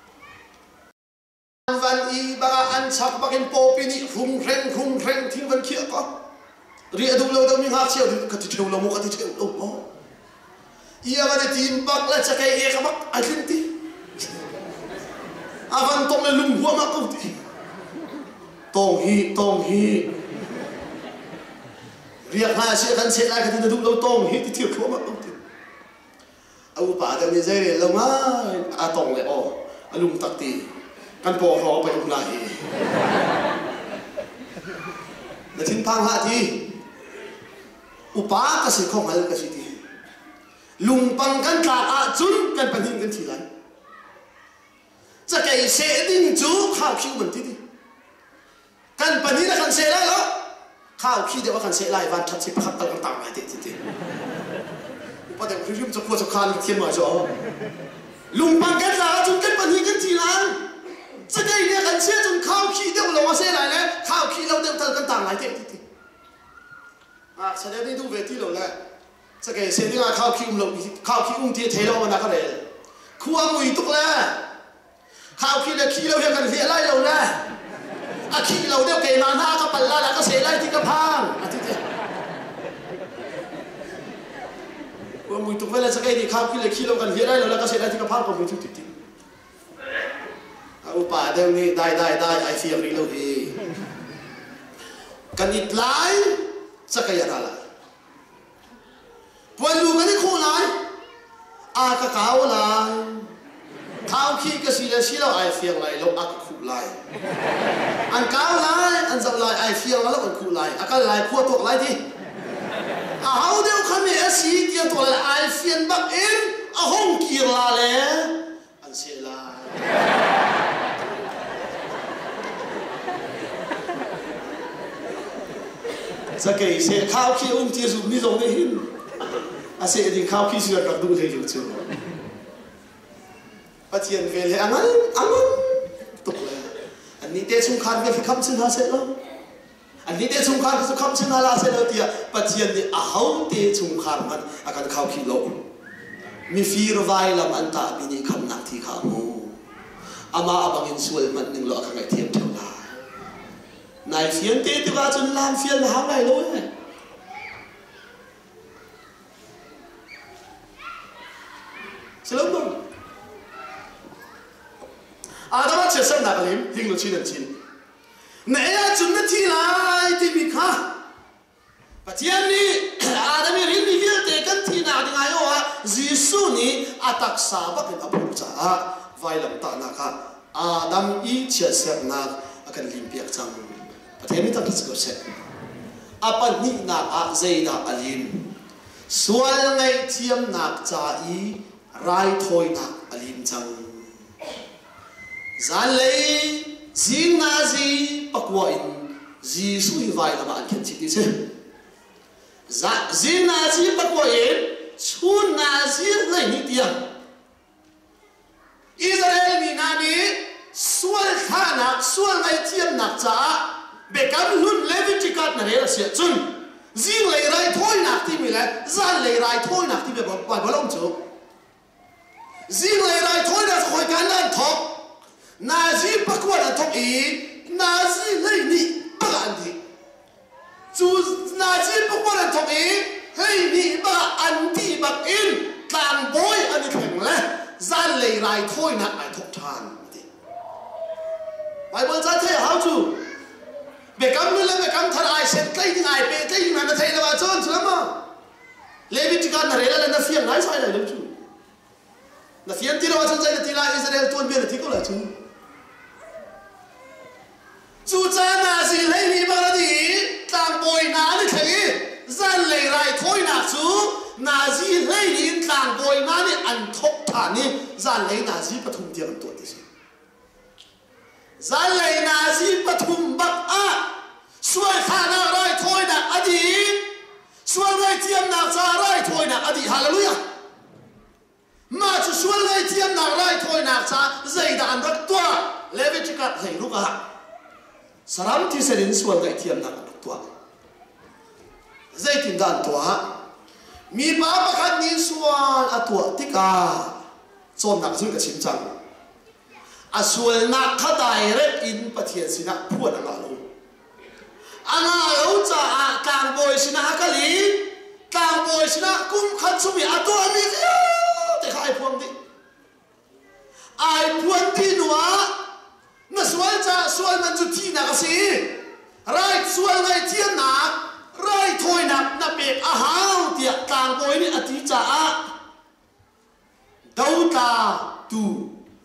van i ba an chak bakin po pi ni hung reng hung reng thing van khia ka ri adu lo do mi ha chiao ka ti theu lo mo ka ti theu lo mo ia ba de tim bak la cha kai e ka bak a thin ti avan tom le lung hua ma ko ti tong hi tong hi riak ha si kan se lai ka ti du lo tong hi ti thiu ko ma ko ti au pa da ni zai lo ma a tong le o alum tak ti kan po ro pa um la hi na thin phang ha ti upa ka si khong hal ka si ti lung pang kan ka a chun kan panin kan thi lai cha kai se ding chu khao khiu man ti ti kan panin la kan se lai lo khao khi de wa kan se lai van that si pakhat tal kan tam lai ti ti upa de khrim chu ko chu khan thien ma jo lung pang kan la chun kan panin kan thi lai cha kai ne kan se chun khao khi de lo ma se lai le khao khi lo de tal kan tam lai ti ti à sau đó đi du về thi rồi này, cái cái xe đi ngang khao khi um lộc khao khi um thì thấy đâu mà nó có đấy, khu mùi tục là khao khi là khi lâu hiện cần hiện lại đâu nè, à khi lâu đeo cái nón ha cái bẩn la là cái xe lại thì cái phang, à thế thế, khu mùi tục vậy là cái gì khao khi là khi lâu cần hiện lại đâu là cái xe lại thì cái phang còn mùi tục tục, à upa đeo ni đai đai đai ai phiền đi lâu đi, cần ít lại chắc cái gì đó là buồn luôn cái khổ lại à cái cáo lại cáo khi cái gì là xí là ai phiền lại lâu à cái khổ lại anh cáo lại anh dập lại ai phiền là lâu anh khổ lại à cái lại khổ thuộc lại đi à hậu đeo khăm mẹ xí kia thuộc lại ai phiền bắc in à hông kia là lẽ anh sẽ lại chắc cái sẽ khao khi ông chia dùng đi dùng đấy hin, à sẽ thì khao khi sửa các đủ để dùng chưa, bắt tiền về là ăn ăn ăn tục là, anh đi tết xung khăn về phải khăm chân hà sẽ lo, anh đi tết xung khăn phải khăm chân hà là sẽ lo tiệt, bắt tiền thì áo tết xung khănมันอาการkhao khi lâu, mi phi rồi vai làm anh ta bị những khăm nặng thì khao mù, ama abang in sual man ning lo akan ngai thiam theo la. Này phiền tê tê ba chân làm phiền háo này lối này sẽ lắm không à đó là chuyện sắp nạp lên hình lộ chín lần chín nãy là chúng nó thi lại thì bị khá và thiên đi à đó mình đi viết để cái thi nào thì ngay ô Giêsu ni atak sa bắc cái abu cha vai làm ta na ka Adam i chia sẻ na akan limpiak chang thế mới tập được sự sẽ apa ni na a zai na alim sual ngay chiêm nạc cha i rai thôi nạc alim chang zan lấy zing na zi pakwa in zi sui vai là bạn khen chỉ thế zing na zi pakwa in chun na zi lấy ni tiang Israel ni na ni sual kha nạc sual ngay chiêm nạc cha Bekam hun Leviticus na rela sia chun zing lei rai thoi nak ti mi la zan lei rai thoi nak ti be ba ba long chu zing lei rai thoi na khoi kan nan thok na zi pakwa na thok i na zi lei ni ba an di chu na zi pakwa na thok i hei ni ba an di ba in tlang boy an kheng la zan lei rai thoi nak ai thok than Bible cha the how to Bekam nula bekam thar ai set kai ding ai pe kai ding na thai la chon chulama Leviticus na rela na fiang nai sai la chu na fiang ti ra chon sai na ti la Israel ton be na ti ko la chu chu cha na si lei ni ba di tang boy na ni thai zan lei rai thoi na chu nazi lấy in càng bồi na ni ăn thóc thà ni ra lấy nazi bắt thùng tiền tuột đi ra lấy nazi bắt thùng bạc à xuôi khả năng rồi thôi nè adi xuôi ngay tiêm nạc ra rồi thôi nè adi hallelujah mà chú xuôi ngay tiêm nạc rồi thôi nạc ra dây đàn rất toa lẽ về chỉ cả thầy lúc à saram thì sẽ đến xuôi ngay tiêm nạc rất toa dây tìm đàn toa mi ba ba khát ni xuôi à toa tích à chọn nạc dưới cái chim trăng à xuôi nạc khát đại rất in bắt hiện xin nạc phun nạc luôn anh lâu cha càng bồi xin na cái lý càng bồi xin na cũng khát chung mi à tôi mi thì khai phuông đi ai phuông đi nữa nó xuôi cha xuôi mình chú thi na cái gì rai xuôi ngay thiên na rai thôi na na bẹp à hao thì càng bồi đi à tí cha đâu ta tu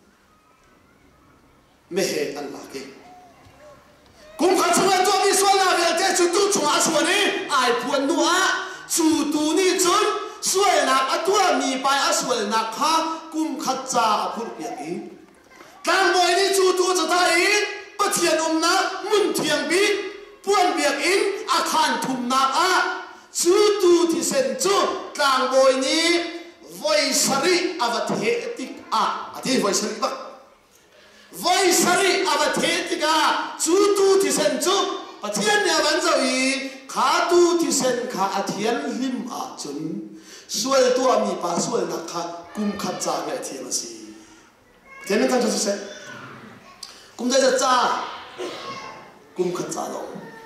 mẹ anh là cái cũng khát chung tôi mi xuôi na về thế chú tu chung à xuôi đi ai phuông nữa chú tu ni chun xuôi na à tôi mi bài à xuôi na khá cũng khát cha à phun biệt đi càng bồi đi chú tu cho thấy bất thiện ông na muốn thiện bị buồn biệt in à khan thùng na à chú tu thì sen chú càng bồi ni voi sari à vật thế tích à à thế voi sari bắc voi sari à vật thế tích à chú tu thì sen chú bất thiện nhà vẫn giàu ý khá tu thì sen khá à thiện lim à chun xuôi tu mi pa xuôi na khá cũng khát cha nghe thiện là gì thế nên thằng chú sẽ cũng đây là cha cũng khát cha đâu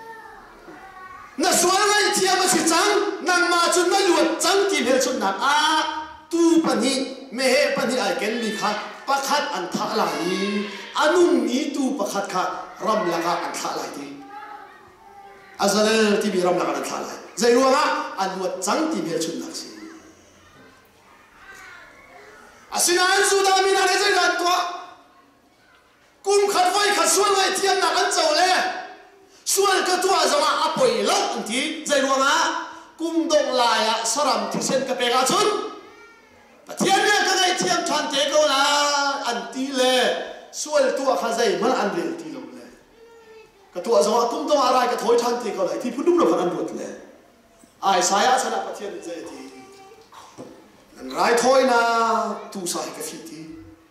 na xuôi ngay thiện mà chỉ trắng nàng mà chun na luộc trắng thì về chun nạp à tu pani mẹ pani ai ken mi khát pa khát ăn thả lại anung ni tu pa khát khát ram laga ăn thả lại đi azal ti bi ram laga ăn thả lại dây ruộng á ăn luộc trắng thì về chun nạp gì asinan sudah mina le zai dan tua kum khat vai khat sual ngai thiam na kan chau le sual ka tua zama apoi lo anti zai ruanga kum dong lai a saram thi sen ka pega chun pathian ne ka ngai thiam than te ko la anti le sual tua kha zai man an vel ti lo le ka tua zama kum dong arai ka thoi than te ko lai thi phudum lo kan an rut le ai saya sana pathian zai ti rai thôi na tu sai cái phi ti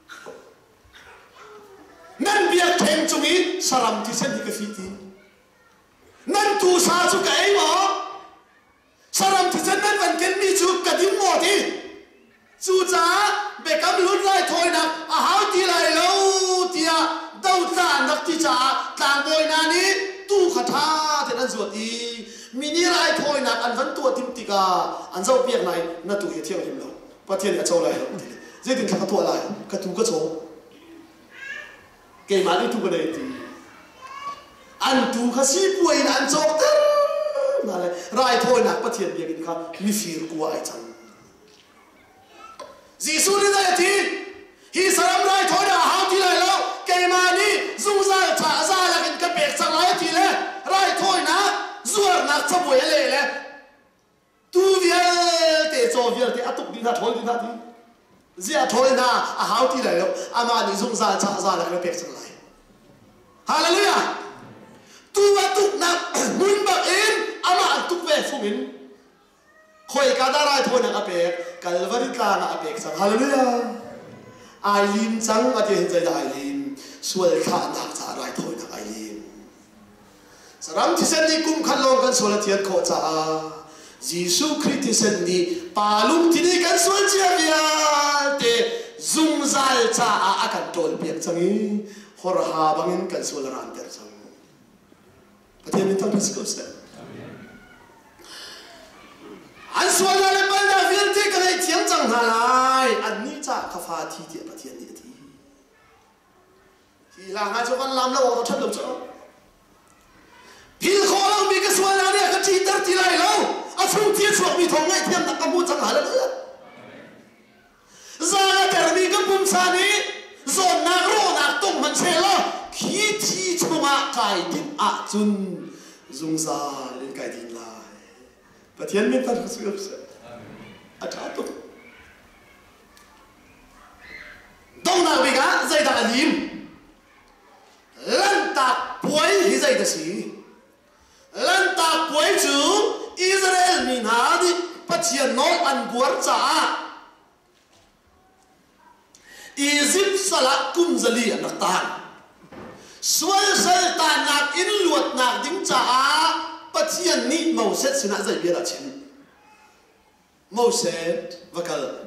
nan bia thêm chung ý saram thì sen cái phi ti nan tu sa chu cái mà saram thì sen nan vẫn kiến mi chu cái điểm mò thì chu cha be cam luôn rai thôi na à hao ti lại lâu ti à đâu ta nắc ti cha càng bồi na ni tu khát tha thì nan ruột đi mini rai thôi na ăn vẫn tua tim tika ăn dâu biếc này na tu hiệt thiêu hiểm lâu bắt thiên là châu lại dễ tình khắc thua lại cái thú cái số cái mà đi thú cái này thì ăn thú khá xí bùi là ăn chọc thế là này rai thôi nè bắt thiên việc khá mi phiền của ai chẳng Giêsu đi đây thì hi saram rai thôi nè hao thì lại lâu cái mà đi dung ra trả ra là cái cái bẹt sang lại thì lẽ rai thôi nè ruột nè sắp bùi lệ lẽ tu việc để cho việc để áp dụng đi thôi đi thôi gì thôi na à hao thì lại đâu à mà đi dùng ra trả ra là cái việc chẳng lại hallelujah tu áp dụng na muốn bạc in à mà áp dụng về phụ in khơi cả đa rai thôi na cái việc Calvary ta na cái việc chẳng hallelujah ai lim chẳng ở trên trời đại lim xuôi khả năng trả rai thôi na ai lim saram thì sen đi cũng khăn long kan xuôi là thiệt khó trả Giêsu Christ sen đi palum thì đi kan xuôi chia bia te zum zal cha a kan tol biak changi hor ha bangin kan xuôi là ran ter chang pathian min thang physical se an xuôi là le ban da viên te kan ai thiam chang na lai an ni cha kha pha thi ti pathian ni thi hi la nga cho kan lam lo to thap lo cho phil kho lo mi ka xuôi là ne ka thi tar ti lai lo à không tiếc chuộc mi thong ngay thêm đặc mua chẳng hả nữa ra là cái mi cái bùm sa ní rồi nạc rô nạc tung mình xe lo khí thi chung à cài tin à chun dùng ra lên cài tin lại và thiên nhiên ta được sự ata tu dong na bi ga zai da lim lan tak puai hi zai da si lan tak puai chu Israel mi na di pathian no an buar cha Egypt sala kum zali anak tan sual sal tan nak in luat nak ding cha pathian ni Moses sina zai bia da chen Moses vakal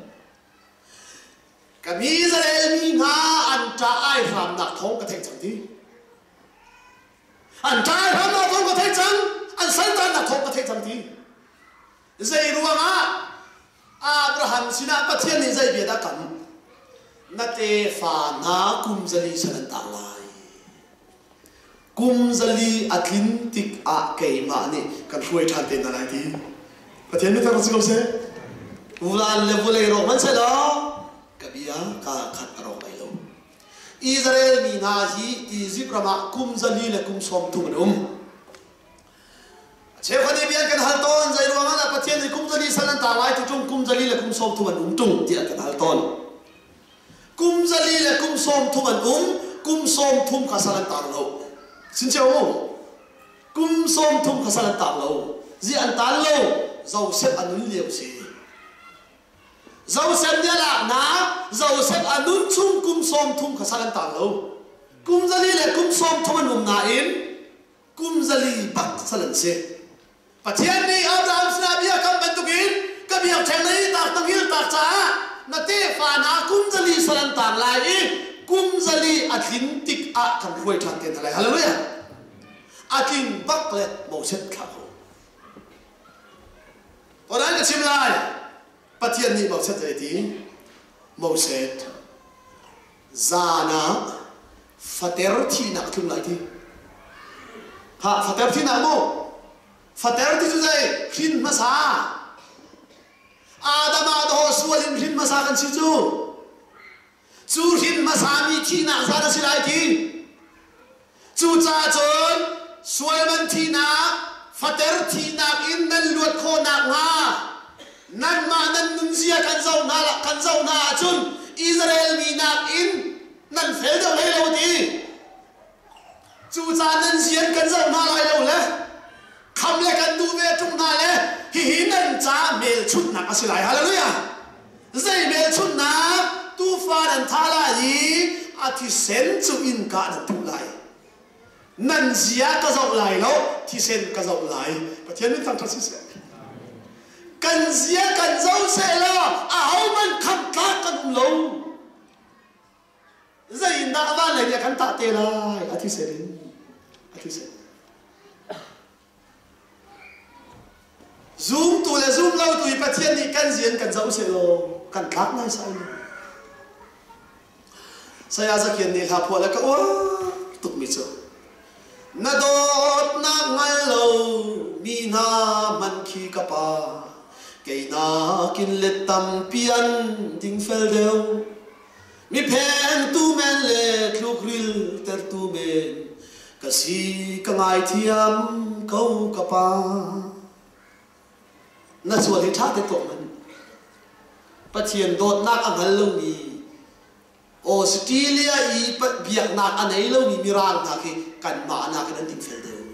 kami Israel mi nga an ta ai ram nak thong ka theng chang ti an ta ai ram nak thong ka theng chang an san tan nak thong ka theng chang ti zai ruanga Abraham sina pathian ni zai bia da kam nate fa na kum zali sanan ta lai kum zali atlantic a ke ma ni kan huai than te na lai ti pathian ni ta ro se ulan le bule ro man se lo kabia ka khat ro mai lo Israel mi na hi Egypt rama kum zali le kum som tu um che khani bian kan hal ton zai ruanga na pathian ni kum zali sanan ta lai ti tum kum zali le kum som tu um tung ti kan hal ton kum zali le kum som thum an um kum som thum khasalan tar lo sin cheo kum som thum khasalan tar lo ji an tan lo zau set anun lieu si zau set dia la na zau set anun chung kum som thum khasalan tar lo kum zali le kum som thum an um na in kum zali bak salan se pathian ni Abraham sna bia kam bantukin kabia chenai tak tangil tak cha nate fa na kum zali salan tan lai kum zali atlantic a kan huai than ten lai hallelujah akin bakle Moses kha ho oran ka chim lai pathian ni Moses zai ti Moses zana fater thi na thum lai ti ha fater thi na mo fater thi chu zai khin ma sa Adama do sualim hin masa kan si chu chu hin masa mi thi na za da silai thi chu cha chon sualman thi na fater thi na in nan luat kho na nga nan ma nan nun zia kan zau na la kan zau na chun Israel mi na in nan fel do le lo ti chu cha nan zian kan zau na lai lo le kham le kan du ve tung na le hi hi nan cha mel chut na asilai hallelujah zai mel chut na tu fa dan thala yi athi sen chu in ka na tu lai nan zia ka zau lai lo thi sen ka zau lai pathian ni tang thasi se kan zia kan zau se lo a hau man kham ka kan um lo zai na va le ya kan ta te lai athi sen athi sen zoom tu le zoom lo tu pathian ni kan zian kan zau se lo kan khak nai sai saya zakian ni ha pho la ka o tuk mi cho na dot na ngal lo mi na man khi ka pa ke na kin le tam pian ding fel deu mi pen tu men le kluk ril ter tu men ka si ka ngai thiam kau ka pa na chua hi tha te to man pathian dot nak angal lo ni Australia i pat biak nak anei lo ni mirang na ki kan ma na kan ting fel de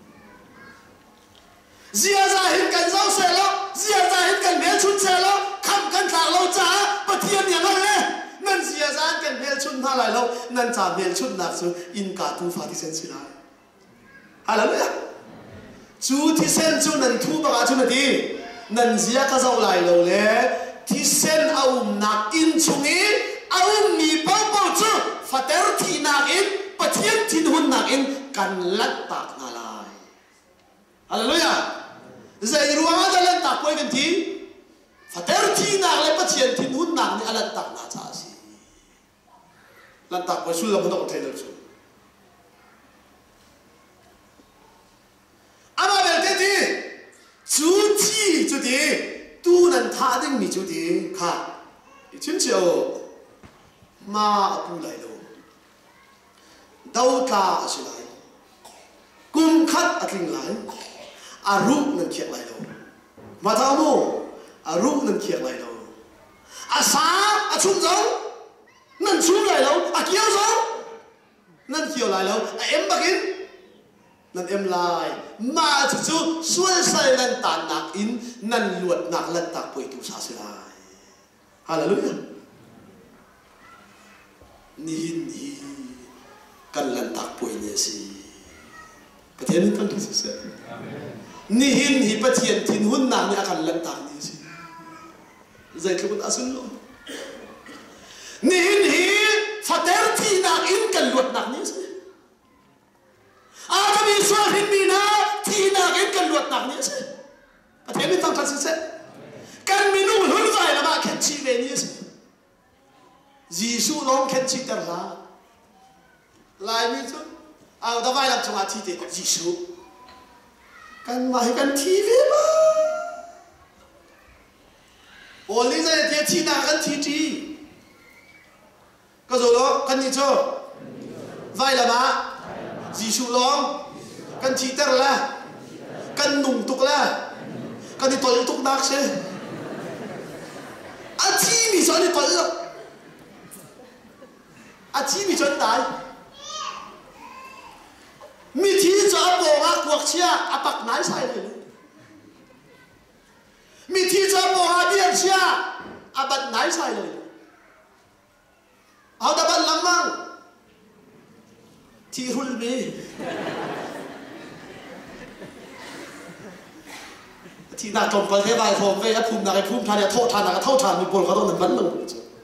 zia za hin kan zau se lo zia za hin kan mel chut se lo kham kan thak lo cha pathian yang le nan zia za kan mel chut na lai lo nan cha mel chut na su in ka tu fa ti sen sila hallelujah chu ti sen chu nan thu ba ka chu na ti nan zia ka zau lai lo le ti sen au nak in chungi au ni pa pa chu fater thi nak in pathian thin hun nak in kan lat tak na lai hallelujah zai ruanga da lan tak poi kan thi fater thi nak le pathian thin hun nak ni alan tak na cha si lan tak poi sul la mo thai lo chu ama bel te ti chu chi chu ti tu nan tha ding mi chu ti kha i chin chio ma apu lai lo dau ka si lai kum khat atling lai aru nan khiak lai lo ma tha mo aru nan khiak lai lo asa achum zong nan chum lai lo akiao zong nan khiao lai lo a em bakin nan em lai ma chu chu sual sai nan tan nak in nan luat nak lan tak poi tu sa se lai hallelujah ni ni kan lan tak poi ne si pathian kan tu se ni hin hi pathian thin hun na ni akan lan tak ni si zai thubun asun lo ni hin hi fater thi nak in kan luat nak ni si a kami sual hin mi na thi nak in kan luat nak ni si pathian ni tang tan se kan minu hun vai la ba khen chi ve ni si Giêsu long khen chi tar la lai mi chu ao da vai lam chunga thi te Giêsu kan mai kan thi ve ma oli za te thi na kan thi ti ka zo lo kan ni cho vai la ma Giêsu long kan thi tar la kan nung tuk la kan ni tol tuk dak se a chi mi so ni tol a chi mi chon dai mi thi cho bo nga kuak chia apak nai sai le mi thi cho bo ha bian chia abat nai sai le au da ban lam mang thi hul me thi na tom pal the bai thom ve a phum na kai phum tha ne tho tha na ka tho tha mi bol ka don nan ban mang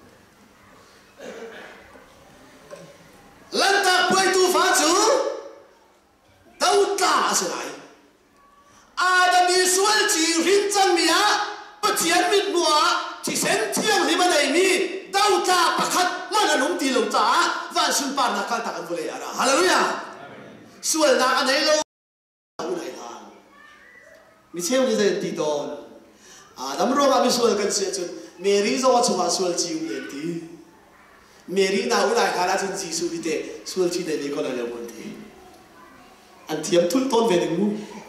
lan ta poi tu fa chu đâu ta sẽ lại Adam đi suy chỉ rin chân mía bất thiện mít mùa chỉ xem thiêng thì bên này mi đâu ta bạc khát mà là nông tì lồng trả và xuân pan là căn tạc ăn vô lệ à hallelujah suy là anh ấy lâu này là mi xem như thế tí đòn à đâm rong à mi suy cần sẽ chun Mary do chúng ta suy chịu liền tí Mary nào cái này khá là chun chỉ suy đi tệ suy chỉ để đi con là liệu vấn đề anh thiếm thun tôn về đừng ngu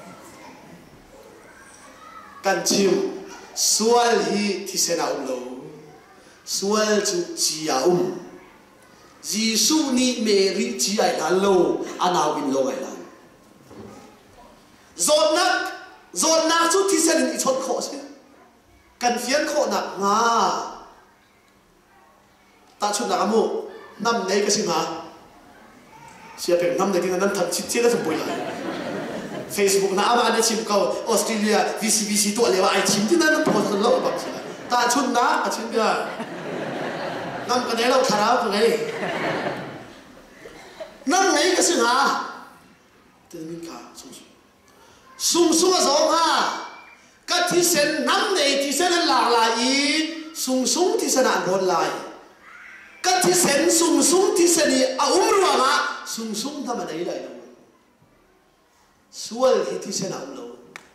căn chiều sual hi thì sẽ nào lâu sual chu chi à um Giêsu ni Mary chi ai là lâu anh nào bin lâu ai là dọn nát dọn nát chút thì sẽ định chốt khổ chứ cần phiến khổ nặng à ta chút là mù năm nay cái gì mà siya pe nam na din nan thak chit chela sa boy la Facebook na ama na chim ko Australia V C B C to lewa ai chim tin nan post lo ba sila ta chun na a chim bia nam ka ne lo thara ko ngai nam ngai ka sin ha tin min ka sum sum sum a zong ha ka thi sen nam nei thi sen la la i sum sum thi sen an ron lai ka thi sen sum sum thi sen i a um ruwa ma sung sung thầm ở đấy lại đâu sual thì thì sẽ nào lâu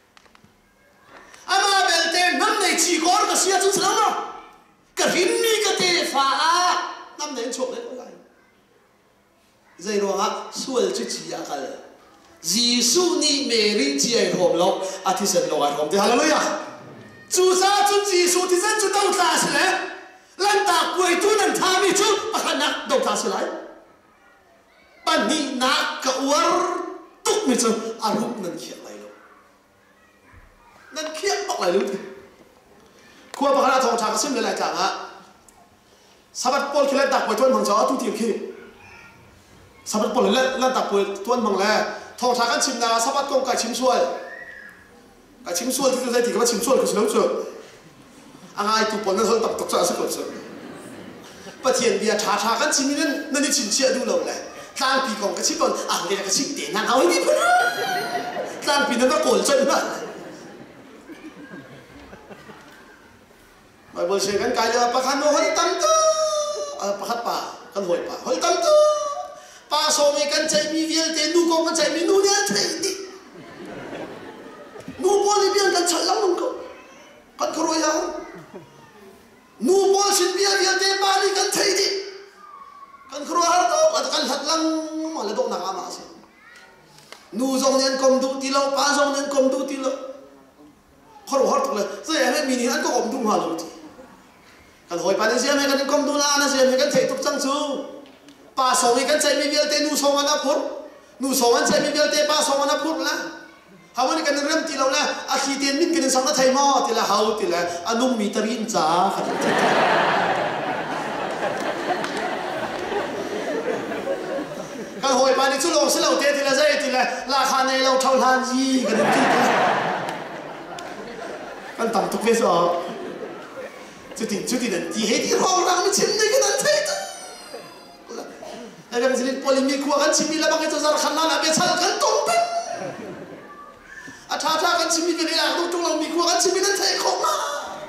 ama bel te năm này chỉ có cái xia chút lắm đâu cái hình ni cái te phá năm này chụp đấy có lại dây rồi á sual chút chỉ à cái Giêsu ni Mary chỉ ai hòm lâu à thì sẽ lâu ai hòm thì hallelujah chú sa chú Giêsu thì dân chú đâu ta sẽ lấy lần ta quay tu lần tham đi chú à khả năng đâu ta sẽ lấy bạn ni na ka war tuk mi chu arup nan khiak lai lo nan khiak bak lai lu khua ba khana thong tha ka sim le lai ta nga sabat pol khilat dak poi ton mang cha tu ti khi sabat pol le lan dak poi ton mang le thong tha kan sim na sabat kong ka chim sual ka chim sual ti tu dai ti ka chim sual ka slo chu angai tu pon nan hol tak tok cha sa ko chu pathian bia tha tha kan chim ni nan ni chim chia du lo le tang pi kong ka chip on a le ka chip te na au ni pun tang pi na ka kol chân ba mai bo se kan kai la pa khan no hol tam tu a pa khat pa kan hoi pa hol tam tu pa so me kan chai mi viel te nu kong kan chai mi nu ne thei ni nu bo ni bian kan chal lam ko kan ko ro ya nu bo sin bia bia te ba ni kan thei ni kan khro har to at kan hat lang ma le dok na ka ma se nu zong nen kom du ti lo pa zong nen kom du ti lo khó đủ hot rồi rồi em mình ăn có ổn đúng hòa rồi kan hoi pa sia me kan kom du na na sia me kan thei tuk chang chu pa so mi kan chai mi vel te nu so ana phur nu so an chai mi vel te pa so ana phur la hawani kan rem ti lo la a khi ten min kan sang na thai mo ti la hau ti la anung mi tarin cha kan hoi pa ni chu lo se lo te ti la zai ti la la kha nei lo thau lan ji kan ti kan tam tuk ve so chú tin chú tin là chỉ hết đi hoang lang mới chim này cáiนั้นthế chứ, cái gì polymic qua cái chim là bằng cái cho ra khăn là biết sao cái tông bên, à thà thà cái chim cái này là lúc trong lòng mình qua cái chim này thế không à,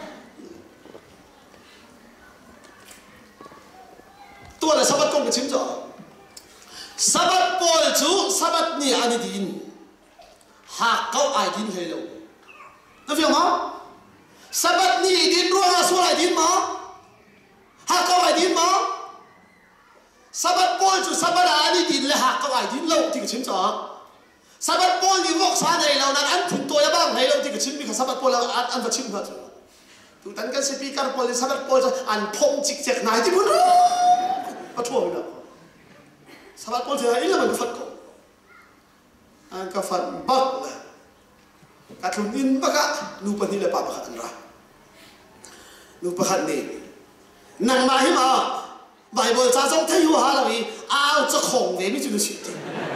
tôi là sabat công cái chim cho, sabat bol chú sabat ni anh din, hak kau ai din hello, nó phải không? Sabat ni din ruang asal ai din ma, hak kau ai din ma. Sabat bol tu sabat ani din le hak kau ai din lâu thì cái chuyện đó. Sabat bol ni vok sa này lâu nan ăn thun tôi bang này lâu thì cái chuyện bị cái sabat bol lâu ăn ăn vật chuyện hết. Tu tan cái speaker bol sabat bol ăn phong chích chích này thì muốn có thua rồi. Sabat bol thì ai là mình phát có, anh cái phát bắc là cái thùng in bắc á, nu pan ni là pa bắc ăn ra. Nu pakhat ni nang ma hi ma Bible cha jong thei hu ha la wi ao cha khong ve mi chu si ti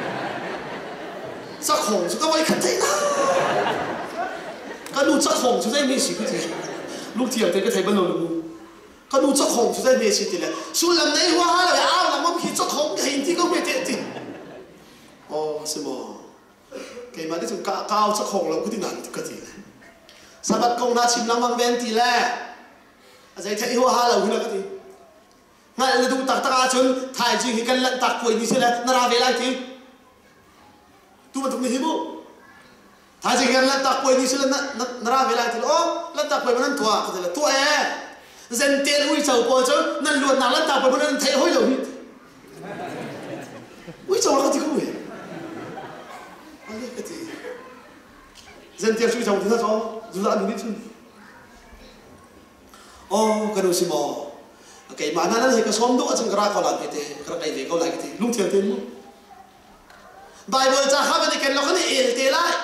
cha khong chu ka wai khat thei na ka nu cha khong chu dai mi si ku ti lu ti te ka thei ban lo lu ka nu cha khong chu dai mi si ti le su lam nei hu ha la wi ao lam ma khi cha khong hin ti ko me te ti o se mo ke ma de chu ka ka cha khong lo ku ti nan ka ti sabat kong na chim lam mang ven ti le azai thei hu ha la hu na ka ti ngai le du tak taka chun thai ji hi kan lan tak poi ni se la na ra ve lai ti tu ma tum ni hi bu thai ji kan lan tak poi ni se la na na ra ve lai ti o lan tak poi man tua ka la tua e zen te ui chau po chu nan luan na lan tak poi man thei hoi lo hi ui chau ka ti ku e ale ka ti zen te chui chau ti na cho du da ni chu o ka do si mo cái mà nó là cái xóm đó chẳng ra câu làm cái thế cái này về câu lại cái thế lúc thiệt thêm Bible cha khắp bên cái nó cái này ế thế lại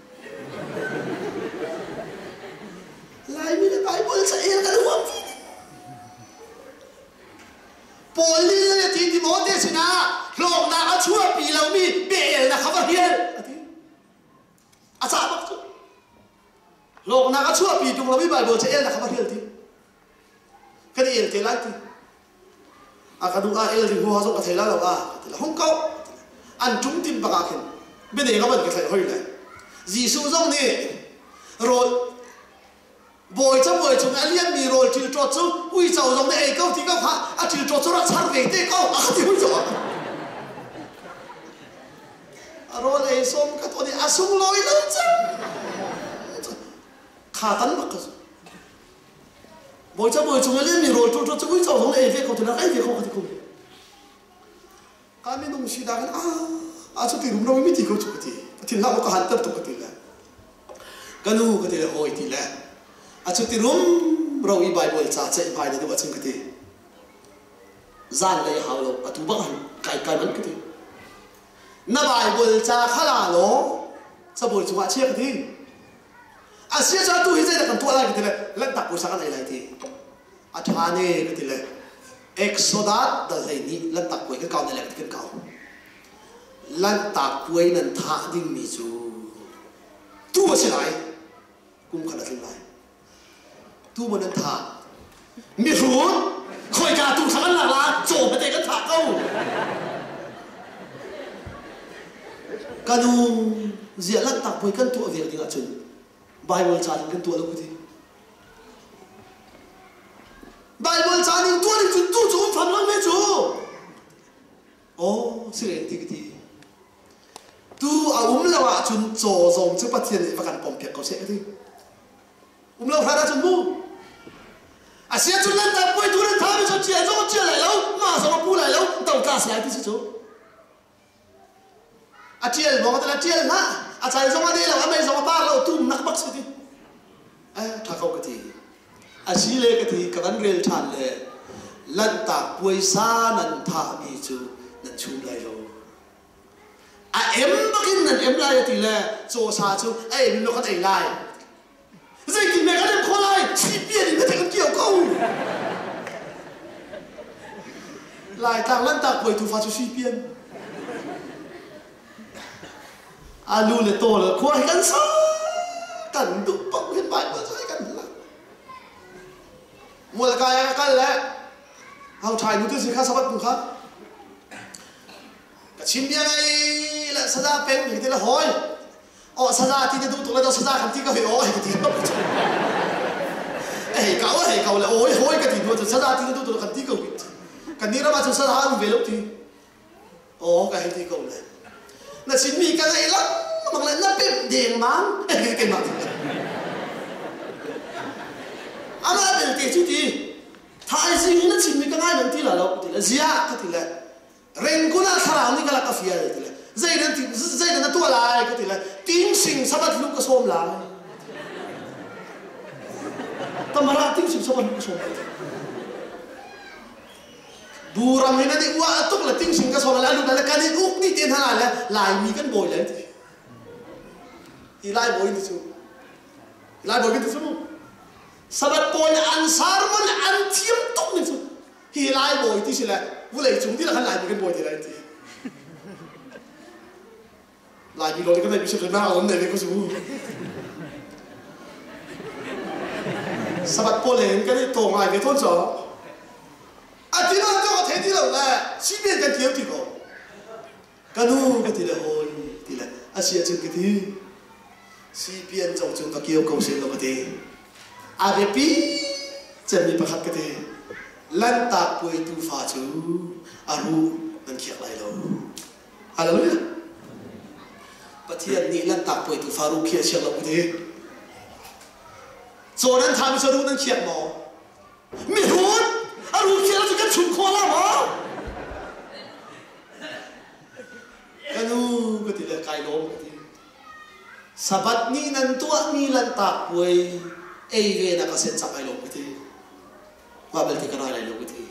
lại mình Bible cha ế cái đúng Paul đi là thì thì mỗi thế xin à lòng nào có chúa bị lòng mi bể là khắp hiền à sao bác chứ lòng nào có chúa bị đúng là mi Bible cha ế là khắp hiền thì cái này thế lại thì à cái đúng à el thì hoa giống cái thế là đâu à là không có ăn chúng tim bạc khen bên này có vấn cái thế hơi này Giêsu giống này rồi bồi cho bồi chúng anh liên mì rồi chịu trọt chú ui giàu giống này câu thì câu hả à chịu trọt chú là sát về thế câu à thì ui giàu à rồi này xôm cái tôi đi à sung lôi lớn chứ khá tấn bạc cái bồi cho bồi chúng lên mình rồi cho cho chúng cháu giống này về không thì nó cái việc không thì không cái mình nông sĩ đang à à cho tiền đâu mới thì câu chụp thì thì nào có hạt tập tụ cái là cái nu cái là hồi thì là à cho tiền lắm rồi Bible cha chạy bài này đâu chung cái gian đây hào lo à tu bác cái cái vẫn cái na Bible cha khá là lo cho bồi chúng ta chia cái gì à xưa cho tôi hiện tại là tôi lại cái này lần tập của sáng này lại thì à thà này cái này Exodus đã lấy ní lần tập của cái câu này là cái câu lần tập của nên thà đi mi chú tu mà sẽ lại cũng khá là thế này tu mà nên thà mi ruột khỏi cả tu sáng là là chỗ mà để cái thà câu cái nu diện lần tập với cái tuổi việc thì là chừng Bible cha những tua đâu cái gì Bible cha những tua thì chúng tu chúng phẩm lắm mấy chú ô sự hiện thì cái gì tu à um lâu à chúng trò dùng chứ bắt tiền và cần bom piệt có sẽ cái gì um lâu phải ra chúng bu à sẽ chúng lên tập quay tu lên tháp với chúng chia cho chia lại lâu mà sao mà bu lại lâu tàu cá sẽ lại thì chú à chia bỏ cái là chia ha à chạy xong đi là mấy xong ba lâu tụm nát bắc đi ai thà câu cái gì à xí lệ cái gì các anh rèn chăn lệ lần tạc quay xa nần thả mi chú nần chú lại rồi à em bắt in nần em lại thì là cho xa chú em nó có thể lại dây thì mẹ các em khó lại chỉ biết thì mới thành kiểu câu lại tạc lần tạc quay thu pha chú chỉ biết à lu lệ to là khoai cắn xa cắn đục bọng hiện bài mà sai cắn là mua là cái cái lẽ hao trai nó tự khác sao bắt cũng khác cái chim bia này là sao ra pen thì thế là hỏi ở sao ra thì cái tụ tụ là đâu sao ra không thì cái hiểu ôi cái gì đâu ấy cậu ấy cậu là ôi ôi cái gì nữa sao ra thì cái tụ tụ là không thì cậu cái này nó mà sao ra về lúc thì ồ cái gì cậu này là chim bia cái này lắm mà lại nó bị điên mắm cái cái mặt anh ấy bị tiền chút đi thái gì nó chim bia cái này mình thì là đâu thì là gì à cái thì là rèn cũng là thà nào đi cái là cà phê thì là dây nó thì dây nó tua lại cái thì là tiếng sinh sao bắt lúc cái xôm lại tâm ra tiếng sinh sao bắt lúc cái xôm buram ini nanti wah tu lah ting singkat soal lalu dalam kali uk ni tiada hal lah lai mi kan boy lah itu, hilai boy itu, hilai boy itu semua, sabat boy ansar man antiam tok itu, hilai boy itu sih lah, boleh cuma dia kan lai mi kan boy dia itu, lai mi loh ni kan bisa kenal orang ni kan semua, sabat boy ni kan itu orang ni tuan so. à thì nó cho thấy thì là chỉ biết cái thiếu thì có cái nu cái thì là hồi thì là à xia chân cái thì chỉ biết trong trong cái kiểu câu chuyện đó cái thì à về pi chân bị bắt cái thì lần ta quay tu pha chú à ru đang khiết lại đâu à đâu nhá bắt thiên ni lần ta quay tu pha ru khiết khiết đâu cái thì cho nên tham gia ru đang khiết mà mi hút à ru khiết là cái chung khoa lắm hả cái nu cái thì là cái lỗ cái thì sabat ni nan tua ni lan ta quay ai về na cái sen sắp cái lỗ cái thì qua bên thì cái nói lại lỗ cái thì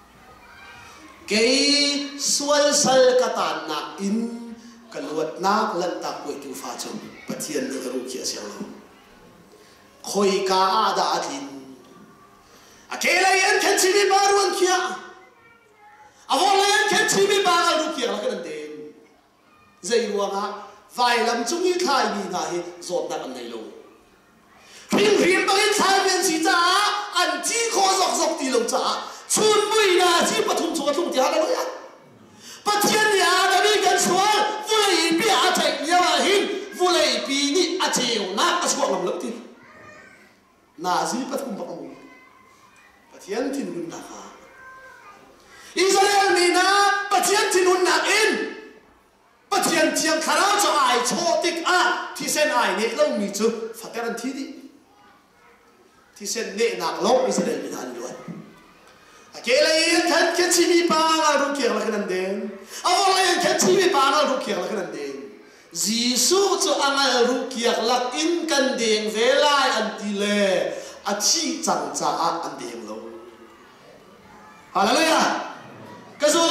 cái xuân sal cái tàn nạc in cái luật nạc lan ta quay tu pha chung bắt thiên ni cái ru khiết xem nào khôi cá đã tin Akela yan kan chimi baruan kia, awal yan kan chimi bagal ru kia lah kan den, zai ruang ha, vai lam chungi khai bi na hi zot na kan nei lo, phim phim bagin sai ben si cha, an chi kho zok zok ti lo cha, chun bui na chi pathum chua thum ti ha la ya, pathian ya da bi kan sual, vulai bi a chai ya wa hin, vulai bi ni a cheu na a suak lam lo ti, na zi pathum ba ang Pathian tinun nak ha. Israel ni na pathian tinun nak in. Pathian tiang kharau cho ai cho tik a thi sen ai ne lo mi chu fakaran thi di. Thi sen ne nak lo Israel ni han luan. Akela yen kan ke chi mi pa la ru kiang la kan den. Awala yen ke chi mi pa la ru kiang la kan den. Jisu cho angal ru kiang lak in kan deng velai an ti le a chi chang cha a an deng lo. Hallelujah. Cái số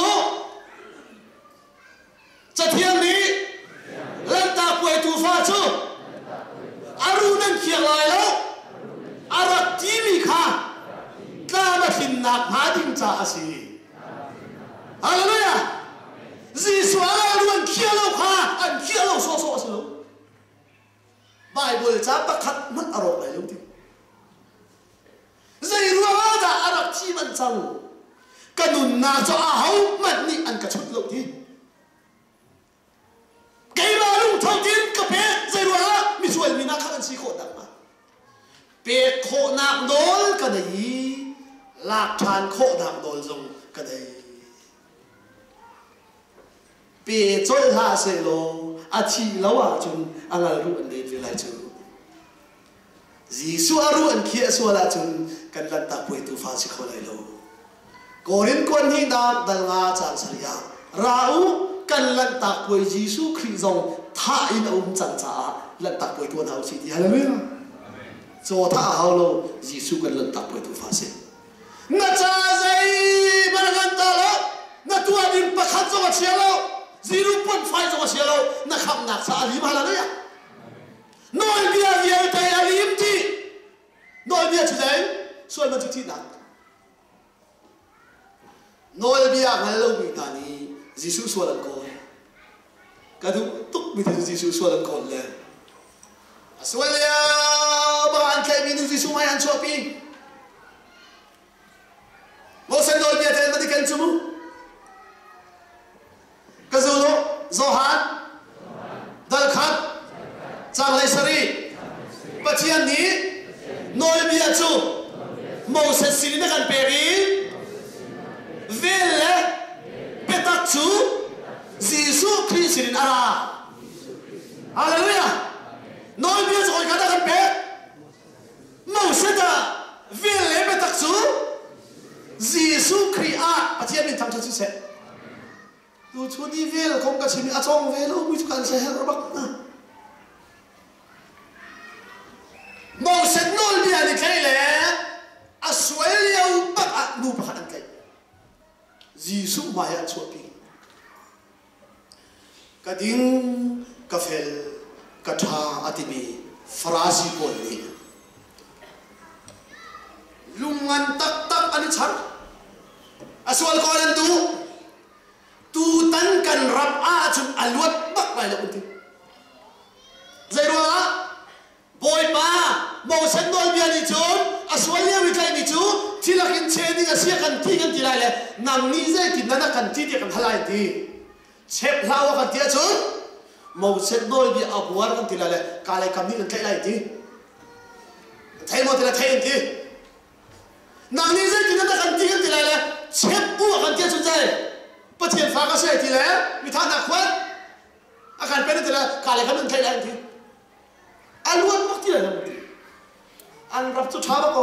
chất thiên lý lên ta quay tu pha chứ aru nên khiêng lại đâu arak chi mi kha ta mà hình nạp há đình trả gì Hallelujah. Gì số aru anh khiêng lâu kha anh khiêng lâu so so so lâu Bible cha bắt khát mất arok lại lâu thì dây ruộng ra arak chi mình chăng cái nụn na cho à hậu mà ni ăn cả chút lộ thì cái mà lúc thâu tin cái bé dây ruộng mi xuôi mi na khăn si khổ nặng mà bé khổ nặng đôi cái này lạc tràn khổ nặng đôi dùng cái này bé chơi ha sẽ lo à chi lâu à chung anh là lúc anh đến về lại chung Giêsu aru anh kia xua là chung cái lần ta quay tu pha sẽ khổ lại lâu Korin kon hi da dal nga chan saria rau kan lan tak poi Gisu Christ zong tha in um chan cha lan tak poi tuan hau chi ti hallelujah cho tha hao lo Giêsu kan lan tak poi tu fa se na cha zai barangan ta lo na tua din pakhat zo chia lo zero point five zo chia lo na kham nak sa ali ma la ya noi bia bia ta ali ti noi bia chu dai soi ma chu ti na noi bia ngal lo mi ta ni Giêsu so lan ko ka du tuk mi ta Giêsu so lan ko le aswalya bahan kai mi nu Giêsu mai an chopi mo sen noi bia ta ma di kan chumu ka zo lo zohan dal khat chang lai sari pachian ni noi bia chu mo sen siri na kan peri vele petak chu Giêsu Christ sirin ara hallelujah noi bia chu ka da kan pe mo se da vele petak chu Giêsu Christ a pachian min tham chu se tu chu ni vel kom ka chimi a chong vel o mi chu kan se her bak na mo se noi bia ni kai le a suel ya u bak a nu pa kan kai Giêsu mai an chopi ka ding ka fel ka tha atimi farasi pol ni lungan tak tak ani char aswal ko lan tu tu tan kan rap a chun alwat bak lai la unti zairwa boy pa mo san noi bia ni chun aswal ya wi kai ni chu thilakin chedi ga sia kan thi kan tilai le nam ni zai tin na kan thi ti kan halai ti chep lawa kan tia chu mo san noi bia abuar kan tilai le ka lai kam ni kan kai lai ti thai mo tila thai ti nam ni zai tin na kan thi kan tilai le chep bu kan tia chu zai pachian fa ka se ti le mi tha na khwat akan pe ti la ka lai kam ni kai lai ti alwan mak ti la ti an rap chu tha ba ko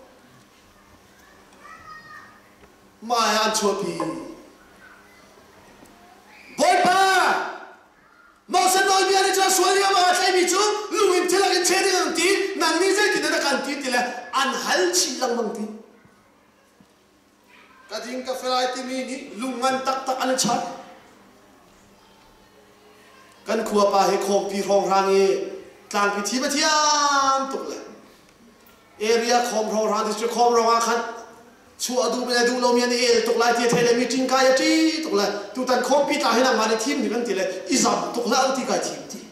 mai an chopi boy pa mo se noi bia ni cha sualia ma thai mi chu luin thila kan chedi ang ti nang ni zai tin na kan ti ti la an hal chi lang mang ti ka ding ka felai ti mi ni lungan tak tak an cha kan khua pa he khom pi rong rang e tlang pi thi ba thiam tuk la area khom rong rang district khom rong a khan chu adu me du lo mi ni el tuk lai ti thele meeting ka ya ti tuk la tu tan khom pi ta he na ma ni thim ni kan ti le izam tuk la ti ka thim ti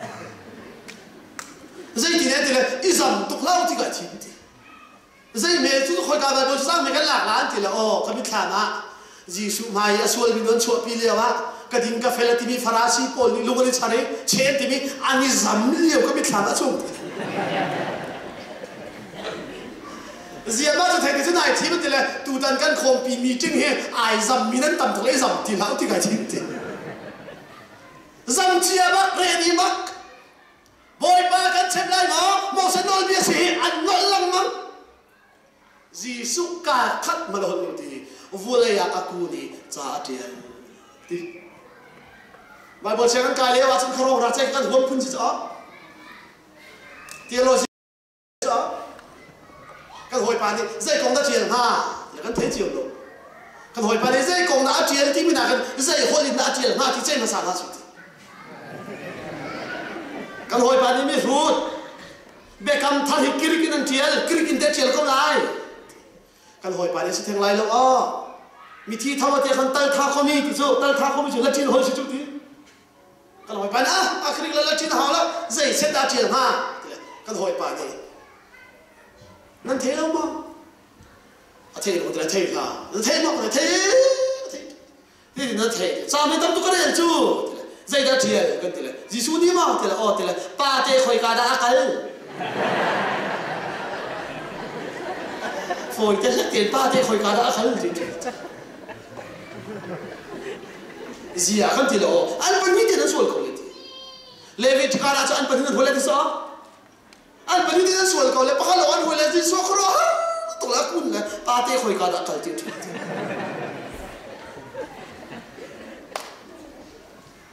zai ti ne ti le izam tuk la ti ka thim ti zai me chu khoi ka ba bo sang me kan la la ti le o ka mi thla na Giêsu mai asol bi don chu pi le wa ka ding ka fela ti mi farasi pol ni lo ni chare chen ti mi ani zam li ka mi thla na chu Zia ma thai ke nai thi ti le tu tan kan khom pi meeting he ai zam mi nan tam thole zam ti lau ti ka chin ti zam chia ba re ni mak boy pa kan chem lai mo mo sa nol bia si an nol lang ma Giêsu ka khat ma lo ti vule ya aku ni cha tian ti Bible che kan ka le wa chun khoro ra che kan hom phun chi cha ti lo cha kan hoi pa ni zai kong da chiang ha ya kan thei chiang lo kan hoi pa ni zai kong da chiang ti mi na kan zai hoi da chiang ha ti chen na sa na chu ti kan hoi pa ni mi rut be kam thal hi kirikin an tial kirikin de chiang ko lai kan hoi pa ni si theng lai lo a mi thi thaw te kan tal tha ko mi ti chu tal tha ko mi chu la chin hoi si chu ti kan hoi pa na a khrik la la chin ha la zai set da chiang ha kan hoi pa ni nan thấy đâu mà, thấy được một thấy là, thấy mà một thấy, thấy, thế thì nó thấy, sao mình tâm tu cái này chú, dây đã thiệt, cái thế là, Giêsu đi mà, thế là, ô thế là, ba thế khơi cả đã cái, phôi thế là tiền ba thế khơi cả đã cái gì, gì à, cái thế là, ô, anh vẫn nghĩ thế nó suy cầu lên, Levi thì cả đã cho anh vẫn nghĩ nó lên thì sao? An pani din sual ko le pakalo an wala din so khro to la kun la pa te khoi ka da kal ti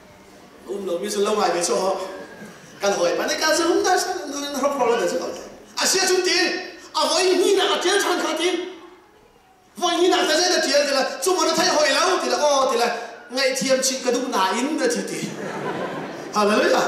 um lo mi so lo mai me so kan hoi pa ne ka so um da sa no no pro la de so asia chung ti avoi ni na atel than kha ti voi ni na ta je da tiel tila chu mo na thai hoi lau tila o tila ngai thiam chin ka du na in na thi ti hallelujah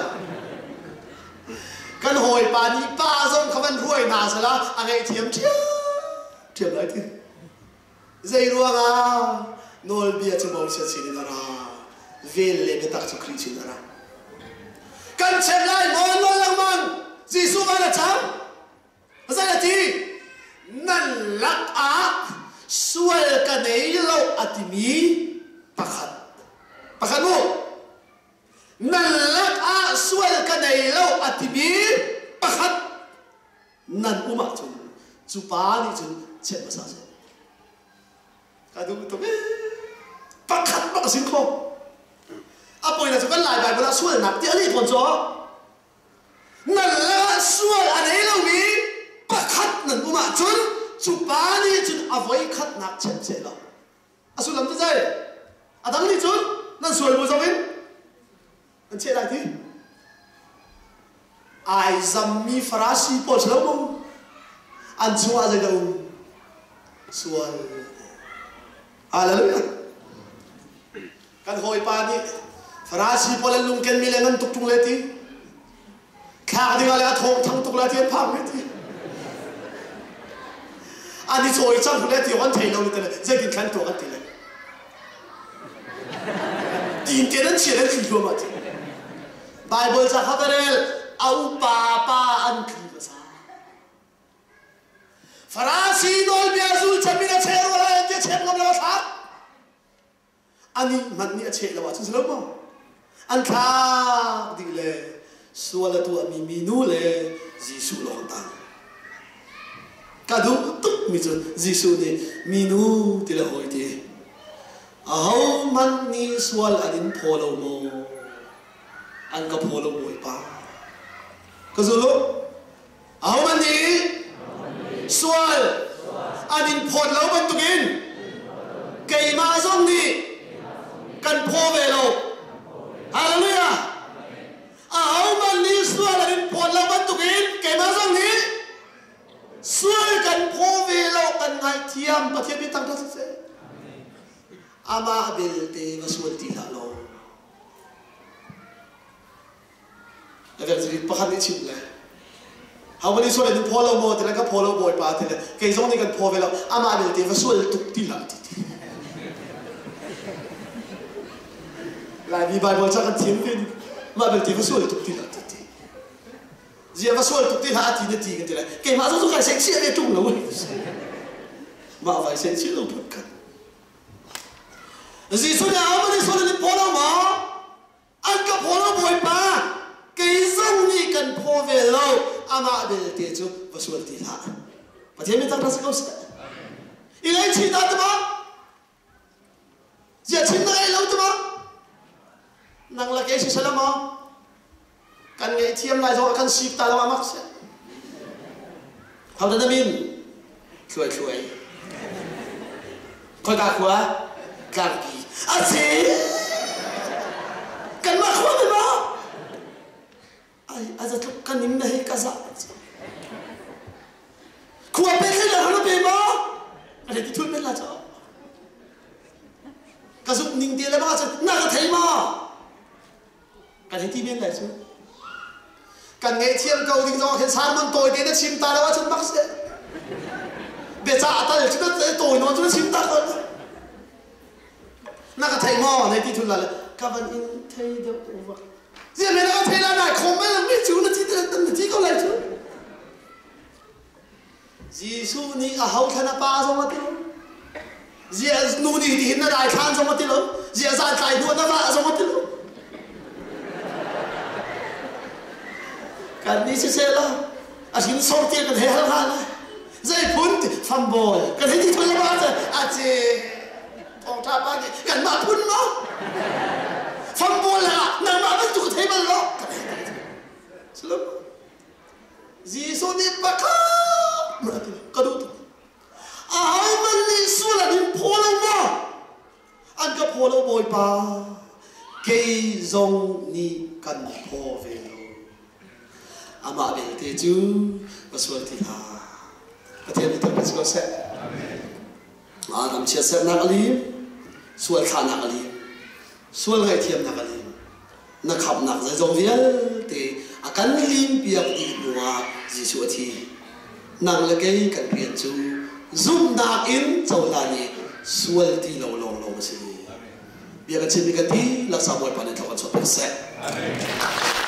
kan hoi pa ni pa zong khawan ruai na sala angai thiam thia thiam lai ti zai ruanga nol bia chu mo se chin na ra vel le be tak chu khri chin na ra kan chen lai mo lo lang man jisu ma na cham zai la ti nan lak a sual ka nei lo atimi pakhat pakhat mo nan lak a sual ka nei lo atimi pakhat nan uma chu chu pa ni chu chet ma sa se ka du to me pakhat ba sin kho apoi na chu kan lai bai ba sual nak ti ani thon cho nan la sual anei lo mi pakhat nan uma chun chu pa ni chun avoi khat nak chet che lo asu lam ta jai adang ni chun nan sual bo zawin an che lai thi ai zam mi farasi po chlo mo an chua ja do sual hallelujah kan hoi pa ni farasi po lan lung ken mi lengan tuk tung leti kha di ga la thong thang tuk la ti phang leti ani choi chang le ti wan thei lo ni te zai tin kan to kan ti le tin te nan che le thi lo ma ti bible cha khatarel au pa pa an khi ba sa farasi dol bia zul chamina che wala te chem ngam la sa ani man ni che la wa chu lo mo an kha di le suala tu ami minu le jisu lo ta kadu tuk mi chun jisu ni minu ti la hoi ti a ho man ni sual adin pholo mo an ka pholo moi pa ka zulo a ho man ni sual adin pholo ban tukin kai ma zong ni kan pho ve lo hallelujah a ho man ni sual adin pholo ban tukin kai ma zong ni sual kan pho ve lo kan ngai thiam pathian bi tang ta se ama bil te vasual ti la lo agar zri pakhat ni chim le how many sual ni pho lo mo te la ka pho lo boy pa te le ke zong ni kan pho ve lo ama bil te vasual tuk ti la ti ti la bi bible cha kan thim ken ma bil te vasual tuk ti la ti ti zia vasual tuk ti ha ti ne ti ke te la ke ma zo zo ka sexy le tung lo ma vai sexy lo kan jisu ne amani sole ni polo ma an ka polo boy pa ke zong ni kan pho ve lo ama bel te chu vasual ti la pathian mi tak ras ko sa ilai chi ta ta ma zia chin na ai lo ta ma nang la ke si salama kan ngai thiam lai zo kan sip ta lo mak se how da min chuai chuai ko ta kwa kan pi aci kan ma khwa ni ma ai aza tuk kan nim na hi kaza khwa pe khela hana pe ma ale ti thul pe la cha ka sup ning te la ma cha na ka thai ma ka thi ti men lai chu kan ngai thiam kau ding zo khen san man toi te na chim ta la wa chun mak se be cha ta le chu ta toi no chu chim ta ko那个太毛，那地图来了，干完因太的我，这没那个太难来，空门了没酒了，几个等几个来着？耶稣你啊好看那巴上么的咯？耶努力的那来看上么的咯？耶在在多那巴上么的咯？kan ni se se la asin sor ti kan hel hala zai pun fan boy kan hi thoi ba cha a che ong ta ba kan ma pun ma fan boy la na ma ba tu thai ba lo slo ji so ni pa ka ka du a hai man ni su la ni pho lo ma an ka pho lo boy pa ke zong ni kan pho ve ama bel te chu paswal ti ha pathian ta pas ko se a nam chia se na ali sual kha na ali sual hai thiam na ali na khap nak za jong vial te akan lim piak ti nuwa jisu thi nang la kai kan pian chu zum na in chawla ni sual ti lo lo lo si bia ka chin ka ti la sa boy pa ne thok chot se amen